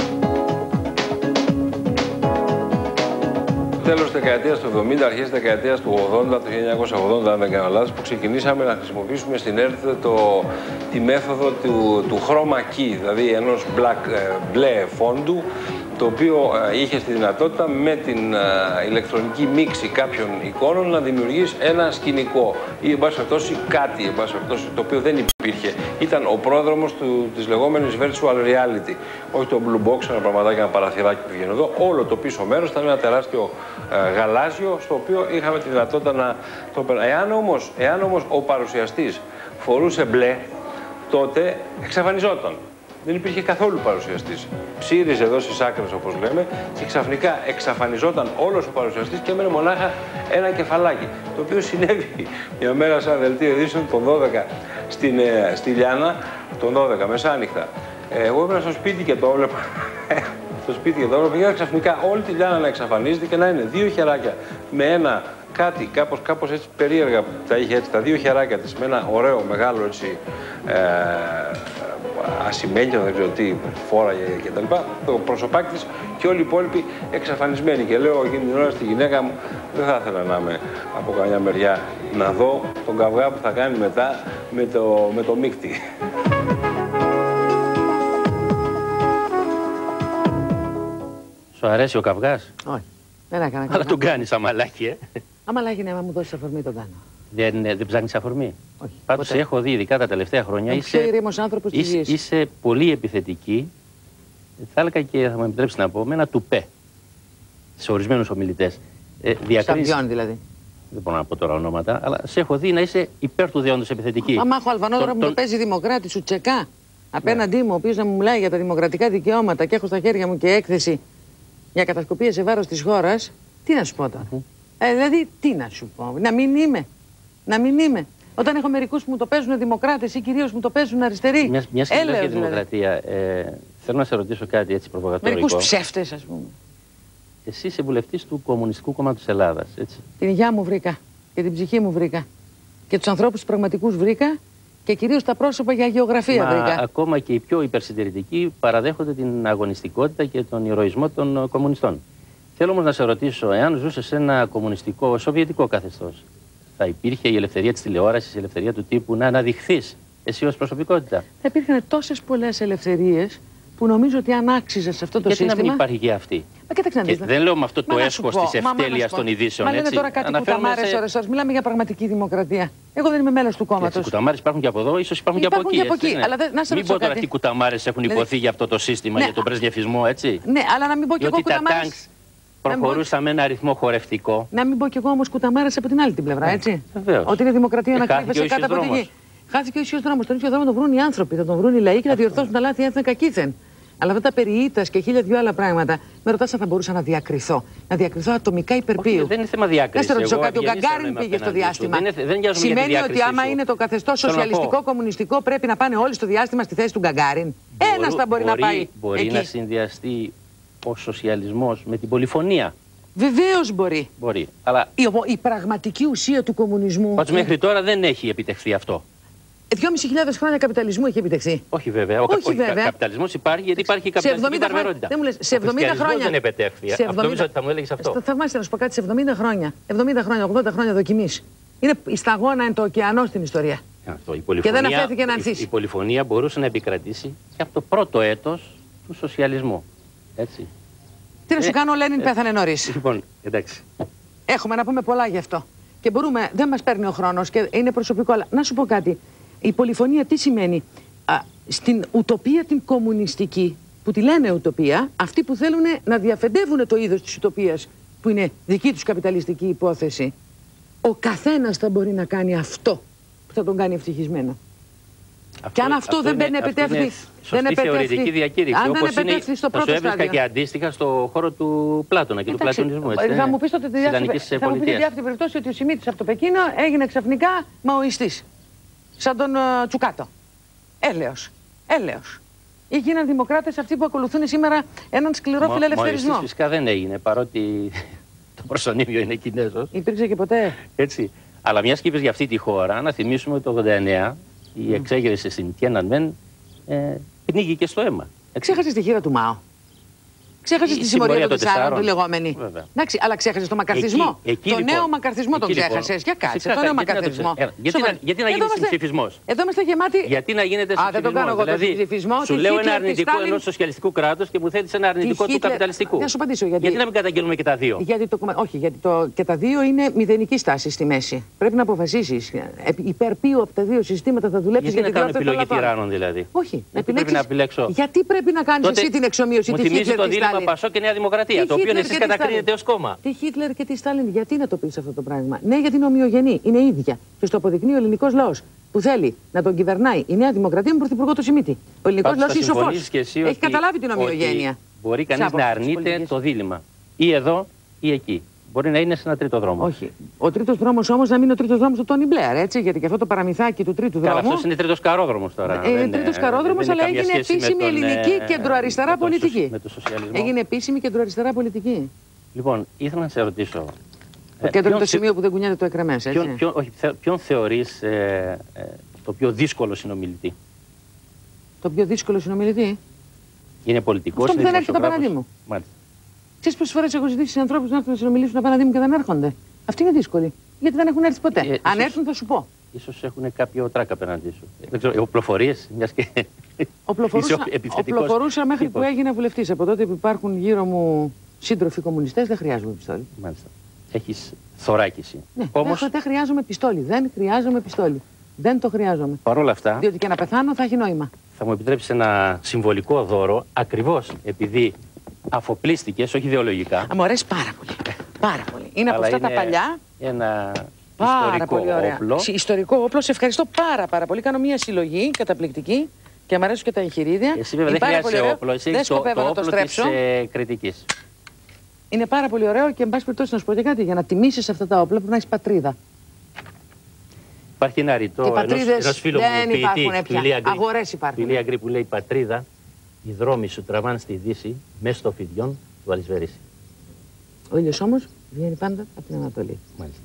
Τέλος της δεκαετίας του εβδομήντα, αρχές της δεκαετίας του ογδόντα, το χίλια εννιακόσια ογδόντα, αν δεν κάνω λάθος, που ξεκινήσαμε να χρησιμοποιήσουμε στην ΕΡΤ το, τη μέθοδο του, του chroma key, δηλαδή ενός black, μπλε φόντου, το οποίο είχε στη δυνατότητα με την ηλεκτρονική μίξη κάποιων εικόνων να δημιουργήσει ένα σκηνικό ή, εν πάση περιπτώσει, κάτι, εν πάση περιπτώσει, το οποίο δεν υπήρχε. Ήταν ο πρόδρομος του, της λεγόμενης virtual reality. Όχι το blue box, ένα πραγματάκι, ένα παραθυράκι που βγαίνει εδώ. Όλο το πίσω μέρος ήταν ένα τεράστιο ε, γαλάζιο, στο οποίο είχαμε τη δυνατότητα να το περάσουμε. Εάν όμως, εάν όμως ο παρουσιαστής φορούσε μπλε, τότε εξαφανιζόταν. Δεν υπήρχε καθόλου παρουσιαστής. Ψήριζε εδώ στις άκρες, όπως λέμε, και ξαφνικά εξαφανιζόταν όλος ο παρουσιαστής και έμενε μονάχα ένα κεφαλάκι. Το οποίο συνέβη μια μέρα σαν δελτίο ειδήσεων τον δώδεκα στην, ε, στη Λιάννα, τον δώδεκα μεσάνυχτα. Ε, εγώ ήμουν στο σπίτι και το έβλεπα. στο σπίτι και το έβλεπα. Και ξαφνικά όλη τη Λιάννα να εξαφανίζεται και να είναι δύο χεράκια με ένα κάτι, κάπως, κάπως έτσι περίεργα τα είχε έτσι, τα δύο χεράκια της με ένα ωραίο μεγάλο έτσι. Ε, ασημένιο, δεν ξέρω τι φόραγε και τα λοιπά, το προσωπάκι της και όλοι οι υπόλοιποι εξαφανισμένοι. Και λέω εκείνη την ώρα στη γυναίκα μου, δεν θα ήθελα να είμαι από καμιά μεριά να δω τον καυγά που θα κάνει μετά με το, με το μίχτη. Σου αρέσει ο καυγάς? Όχι, δεν έκανα. Αλλά τον κάνεις αμαλάκι, ε. Αμαλάκι, ναι, μα μου δώσεις αφορμή τον κάνω. Δεν, δεν ψάχνεις αφορμή? Όχι. Πάντως σε έχω δει, ειδικά τα τελευταία χρόνια, είσαι, πιο ηρήμος άνθρωπος της είσαι, γης. είσαι πολύ επιθετική, θα έλεγα και θα μου επιτρέψει να πω, με ένα τουπέ σε ορισμένους ομιλητές. Ε, διακρίνεις... Σαμπιόν δηλαδή. Δεν μπορώ να πω τώρα ονόματα, αλλά σε έχω δει να είσαι υπέρ του δεόντος επιθετική. Άμα έχω Αλβανόδωρα τον, που τον... με παίζει δημοκράτη σου τσεκά απέναντί μου, ο οποίος να μου μιλάει για τα δημοκρατικά δικαιώματα και έχω στα χέρια μου και έκθεση για κατασκοπία σε βάρος της χώρας, τι να σου πω τώρα. Mm -hmm. ε, δηλαδή, τι να σου πω, να μην είμαι. Να μην είμαι. Όταν έχω μερικούς που μου το παίζουν δημοκράτες ή κυρίως μου το παίζουν αριστεροί. Μια και μιλάς για δηλαδή. δημοκρατία, ε, θέλω να σε ρωτήσω κάτι έτσι προβοκατορικό. Μερικούς ψεύτες, ας πούμε. Εσύ είσαι βουλευτής του Κομμουνιστικού Κόμματος της Ελλάδας, έτσι. Την υγειά μου βρήκα και την ψυχή μου βρήκα. Και τους ανθρώπους τους πραγματικούς βρήκα και κυρίως τα πρόσωπα για γεωγραφία Μα βρήκα. Ακόμα και οι πιο υπερσυντηρητικοί παραδέχονται την αγωνιστικότητα και τον ηρωισμό των κομμουνιστών. Θέλω όμως να σε ρωτήσω, εάν ζούσες σε ένα κομμουνιστικό, σοβιετικό καθεστώς, θα υπήρχε η ελευθερία της τηλεόρασης, η ελευθερία του τύπου να αναδειχθείς εσύ ως προσωπικότητα? Θα υπήρχαν τόσες πολλές ελευθερίες που νομίζω ότι αν άξιζε σε αυτό το γιατί σύστημα. Γιατί να μην υπάρχει και αυτή? Μα κοίταξε να δεις. Δεν λέω με αυτό το έσχος της ευτέλειας των ειδήσεων. Μα λένε τώρα κάτι κουταμάρες σε... ώρες ώρες. Μιλάμε για πραγματική δημοκρατία. Εγώ δεν είμαι μέλος του κόμματος. Οι κουταμάρες υπάρχουν και από εδώ, ίσως υπάρχουν, υπάρχουν και από εκεί. Και από εκεί. Αλλά να σε μην πω τώρα τι κουταμάρες έχουν υποθεί για αυτό το σύστημα, ναι. για τον πρεσβευτισμό, έτσι. Ναι, αλλά να μην πω και εγώ κουταμάρες. Προχωρούσαμε με ένα αριθμό χορευτικό. Να μην πω κι εγώ όμως κουταμάρες από την άλλη την πλευρά, έτσι. Βεβαίως. Ότι είναι δημοκρατία ε, να κρύβεσαι κάτω από τη γη. Χάθηκε ο ίσιος δρόμος. Τον ίσιο δρόμο τον βρουν οι άνθρωποι, θα τον βρουν οι λαοί και θα διορθώσουν τα λάθη έθνε κακήθεν. Αλλά αυτά τα περιήτας και χίλια δυο άλλα πράγματα, με ρωτάς αν θα μπορούσα να διακριθώ. Να διακριθώ ατομικά υπερπίου. Όχι, δεν είναι θέμα διάκρισης. Να σε ρωτήσω κάτι, ο Γκαγκάριν πήγε στο διάστημα. Δεν είναι, δεν σημαίνει ότι άμα είναι το καθεστώς σοσιαλιστικό, κομμουνιστικό, πρέπει να πάνε όλοι στο διάστημα στη θέση του Γκαγκάριν. Ένας θα μπορεί να πάει. Μπορεί να συνδυαστεί ο σοσιαλισμός με την πολυφωνία. Βεβαίως μπορεί. Μπορεί. Αλλά η, η πραγματική ουσία του κομμουνισμού. Πάντως μέχρι τώρα δεν έχει επιτευχθεί αυτό. δυόμισι χιλιάδες χρόνια καπιταλισμού έχει επιτευχθεί. Όχι βέβαια. Ο όχι, βέβαια. Ο καπιταλισμός υπάρχει γιατί υπάρχει η καπιταλιστική βαρβαρότητα. Δεν μου λες, σε εβδομήντα χρόνια. Δεν επετέχθη. Αυτό νομίζω ότι θα μου έλεγες αυτό. Θαυμάσια να σου πω κάτι, σε εβδομήντα χρόνια, εβδομήντα χρόνια, ογδόντα χρόνια δοκιμής. Είναι η σταγόνα εν το ωκεανό στην ιστορία. Αυτό, η και δεν αφέθηκε να ανθίσει. Η, η πολυφωνία μπορούσε να επικρατήσει και από το πρώτο έτος του σοσιαλισμού. Έτσι. Τι να σου κάνω, ο Λένιν ε, πέθανε νωρίς. Λοιπόν, εντάξει. Έχουμε να πούμε πολλά γι' αυτό. Και μπορούμε, δεν μας παίρνει ο χρόνος και είναι προσωπικό, αλλά να σου πω κάτι. Η πολυφωνία τι σημαίνει? Α, στην ουτοπία την κομμουνιστική, που τη λένε ουτοπία, αυτοί που θέλουν να διαφεντεύουν το είδος της ουτοπίας, που είναι δική τους καπιταλιστική υπόθεση, ο καθένας θα μπορεί να κάνει αυτό που θα τον κάνει ευτυχισμένο. Αυτό, και αν αυτό, αυτό δεν μπαίνει επιτεύχθη. Δεν είναι θεωρητική διακήρυξη. Αν δεν επετεύχθη στο πρώτο στάδιο. Θα σου έβρισκα και αντίστοιχα στο χώρο του Πλάτωνα και εντάξει, του πλατωνισμού. Έτσι, θα μου πεις τότε τη διάφορη περιπτώσει ότι ο Σιμίτης από το Πεκίνο έγινε ξαφνικά μαοιστής. Σαν τον uh, Τσουκάτο. Έλεος. Έλεος. Ή γίναν δημοκράτες αυτοί που ακολουθούν σήμερα έναν σκληρό Μα, φιλελευθερισμό. Μαοιστής φυσικά δεν έγινε, παρότι το προσωνύμιο είναι Κινέζος. Υπήρξε και ποτέ. Έτσι. Αλλά μιας και είπες για αυτή τη χώρα, να θυμίσουμε ότι το ογδόντα εννέα η εξέγερση στην Τιένανμεν ε, πνίγηκε στο αίμα. Ξέχασες τη χείρα του Μάο. Ξέχασες τη συμμορία των τεσσάρων, του λεγόμενη. Εντάξει, αλλά ξέχασες τον μακαρθισμό. Εκεί, εκεί, το λοιπόν, νέο μακαρθισμό τον ξέχασες. Για κάτσε, το νέο μακαρθισμό. Γιατί, να, γιατί να γίνει συμψηφισμός. Εδώ είμαστε γεμάτοι. Γιατί να γίνεται συμψηφισμός. Α, δεν το κάνω εγώ το συμψηφισμό. Σου λέω ένα αρνητικό ενός σοσιαλιστικού κράτους και μου θέτεις ένα αρνητικό του καπιταλιστικού. Να σου απαντήσω γιατί. Γιατί να μην καταγγέλνουμε και τα δύο. Όχι, γιατί και τα δύο είναι μηδενική στάση στη μέση. Πρέπει να αποφασίσεις. Υπέρ ποιου από τα δύο συστήματα θα δουλέψεις. Γιατί να κάνω επιλογή τυράννων δηλαδή. Όχι. επιλέξω. Γιατί πρέπει να κάνεις εσύ την εξομοίωση τη Χίτλερ και τη Στάλιν. Δημοκρατία, το οποίο εσείς κατακρίνετε ως κόμμα. Τι Χίτλερ και τη Στάλιν, γιατί να το πεις αυτό το πράγμα? Ναι, γιατί είναι ομοιογενή, είναι ίδια. Και στο αποδεικνύει ο ελληνικός λαός που θέλει να τον κυβερνάει η Νέα Δημοκρατία με πρωθυπουργό το Σιμίτη. Ο ελληνικός λαός είναι σοφός. Έχει καταλάβει την ομοιογένεια. Μπορεί κανείς να αρνείται το δίλημμα. Ή εδώ ή εκεί. Μπορεί να είναι σε ένα τρίτο δρόμο. Όχι. Ο τρίτος δρόμος όμως να μην είναι ο τρίτος δρόμος του Τόνι Μπλεαρ, έτσι. Γιατί και αυτό το παραμυθάκι του τρίτου δρόμου. Καλά, αυτός είναι τρίτος καρόδρομος τώρα. Ε, είναι τρίτος καρόδρομος, αλλά έγινε επίσημη ελληνική κεντροαριστερά πολιτική. Με το σοσιαλισμό. Έγινε επίσημη κεντροαριστερά πολιτική. Λοιπόν, ήθελα να σε ρωτήσω. Το κέντρο είναι το σημείο που δεν κουνιέται το εκρεμές, έτσι. Ποιον, ποιον, όχι, ποιον θεωρείς ε, ε, το πιο δύσκολο συνομιλητή? Το πιο δύσκολο συνομιλητή? Είναι πολιτικός. Αυτό που δεν έρχεται απέναντί μου. Μάλιστα. Ξέρεις πόσες φορές έχω ζητήσει σε ανθρώπους να έρθουν να συνομιλήσουν απέναντί μου και δεν έρχονται? Αυτοί είναι δύσκολοι. Γιατί δεν έχουν έρθει ποτέ. Ε, Αν ίσως, έρθουν θα σου πω. Ίσως έχουν κάποιο τράκ απέναντί σου. Δεν ξέρω, οπλοφορίες, μιας και. Οπλοφορούσα, οπλοφορούσα μέχρι που έγινε βουλευτής. Από τότε που υπάρχουν γύρω μου σύντροφοι κομμουνιστές, δεν χρειάζομαι πιστόλι. Μάλιστα. Έχεις θωράκιση. Ναι, Όμως... δεν χρειάζομαι πιστόλι. Δεν χρειάζομαι πιστόλι. Δεν το χρειάζομαι. Παρ' όλα αυτά. Διότι και να πεθάνω θα έχει νόημα. Θα μου επιτρέψεις ένα συμβολικό δώρο, ακριβώς επειδή αφοπλίστηκες, όχι ιδεολογικά. Α, μου αρέσει πάρα πολύ. Πάρα πολύ. Είναι από αυτά τα παλιά. Ένα πάρα ιστορικό πολύ ωραία. όπλο. Ιστορικό όπλο. Σε ευχαριστώ πάρα, πάρα πολύ. Κάνω μια συλλογή καταπληκτική και μου αρέσουν και τα εγχειρίδια. Εσύ βέβαια δεν χρειάζεσαι όπλο. Εσύ δεν το, το να όπλο της ε, κριτικής. Είναι πάρα πολύ ωραίο και εν πάση περιπτώσει να σου πω και κάτι. Για να τιμήσεις αυτά τα όπλα πρέπει να έχεις πατρίδα. Υπάρχει ένα ρητό ενός φίλου μου ποιητή, του Ηλία Γκρι, που λέει «Πατρίδα, οι δρόμοι σου τραβάνε στη Δύση, μέσα στο φιδιόν του Αλυσβερίση». Ο ήλιος όμως βγαίνει πάντα από την Ανατολή. Μάλιστα.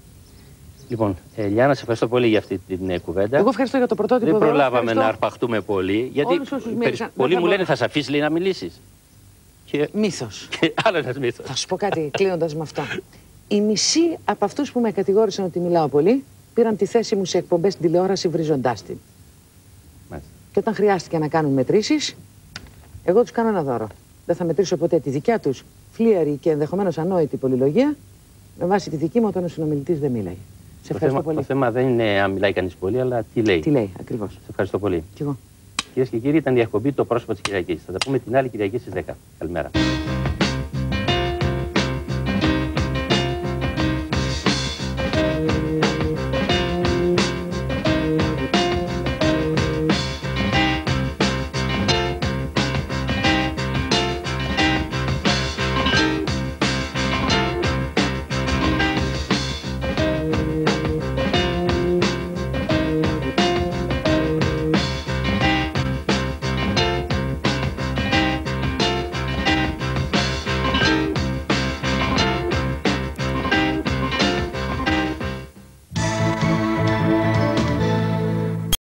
Λοιπόν, ε, Λιάννα, σε ευχαριστώ πολύ για αυτή την ε, κουβέντα. Εγώ ευχαριστώ για το πρωτότυπο. Δεν προλάβαμε ευχαριστώ. να αρπαχτούμε πολύ, γιατί περι... πολλοί μου λένε θα σε αφήσει να μιλήσεις. Και... Μύθος. Και άλλο ένας μύθος. Θα σου πω κάτι κλείνοντας με αυτό. Οι μισοί από αυτούς που με κατηγόρησαν ότι μιλάω πολύ, πήραν τη θέση μου σε εκπομπές στην τηλεόραση βρίζοντάς την. Μάλιστα. Και όταν χρειάστηκε να κάνουν μετρήσεις, εγώ τους κάνω ένα δώρο. Δεν θα μετρήσω ποτέ τη δικιά τους φλίαρη και ενδεχομένως ανόητη πολυλογία, με βάση τη δική μου όταν ο συνομιλητής δεν μίλαγε. Σε το ευχαριστώ θέμα, πολύ. Το θέμα δεν είναι αν μιλάει κανείς πολύ, αλλά τι λέει. Τι λέει, ακριβώς. Σε ευχαριστώ πολύ. Κι εγώ. Κυρίες και κύριοι, ήταν η εκπομπή Το Πρόσωπο της Κυριακής. Θα τα πούμε την άλλη Κυριακή στις δέκα. Καλημέρα.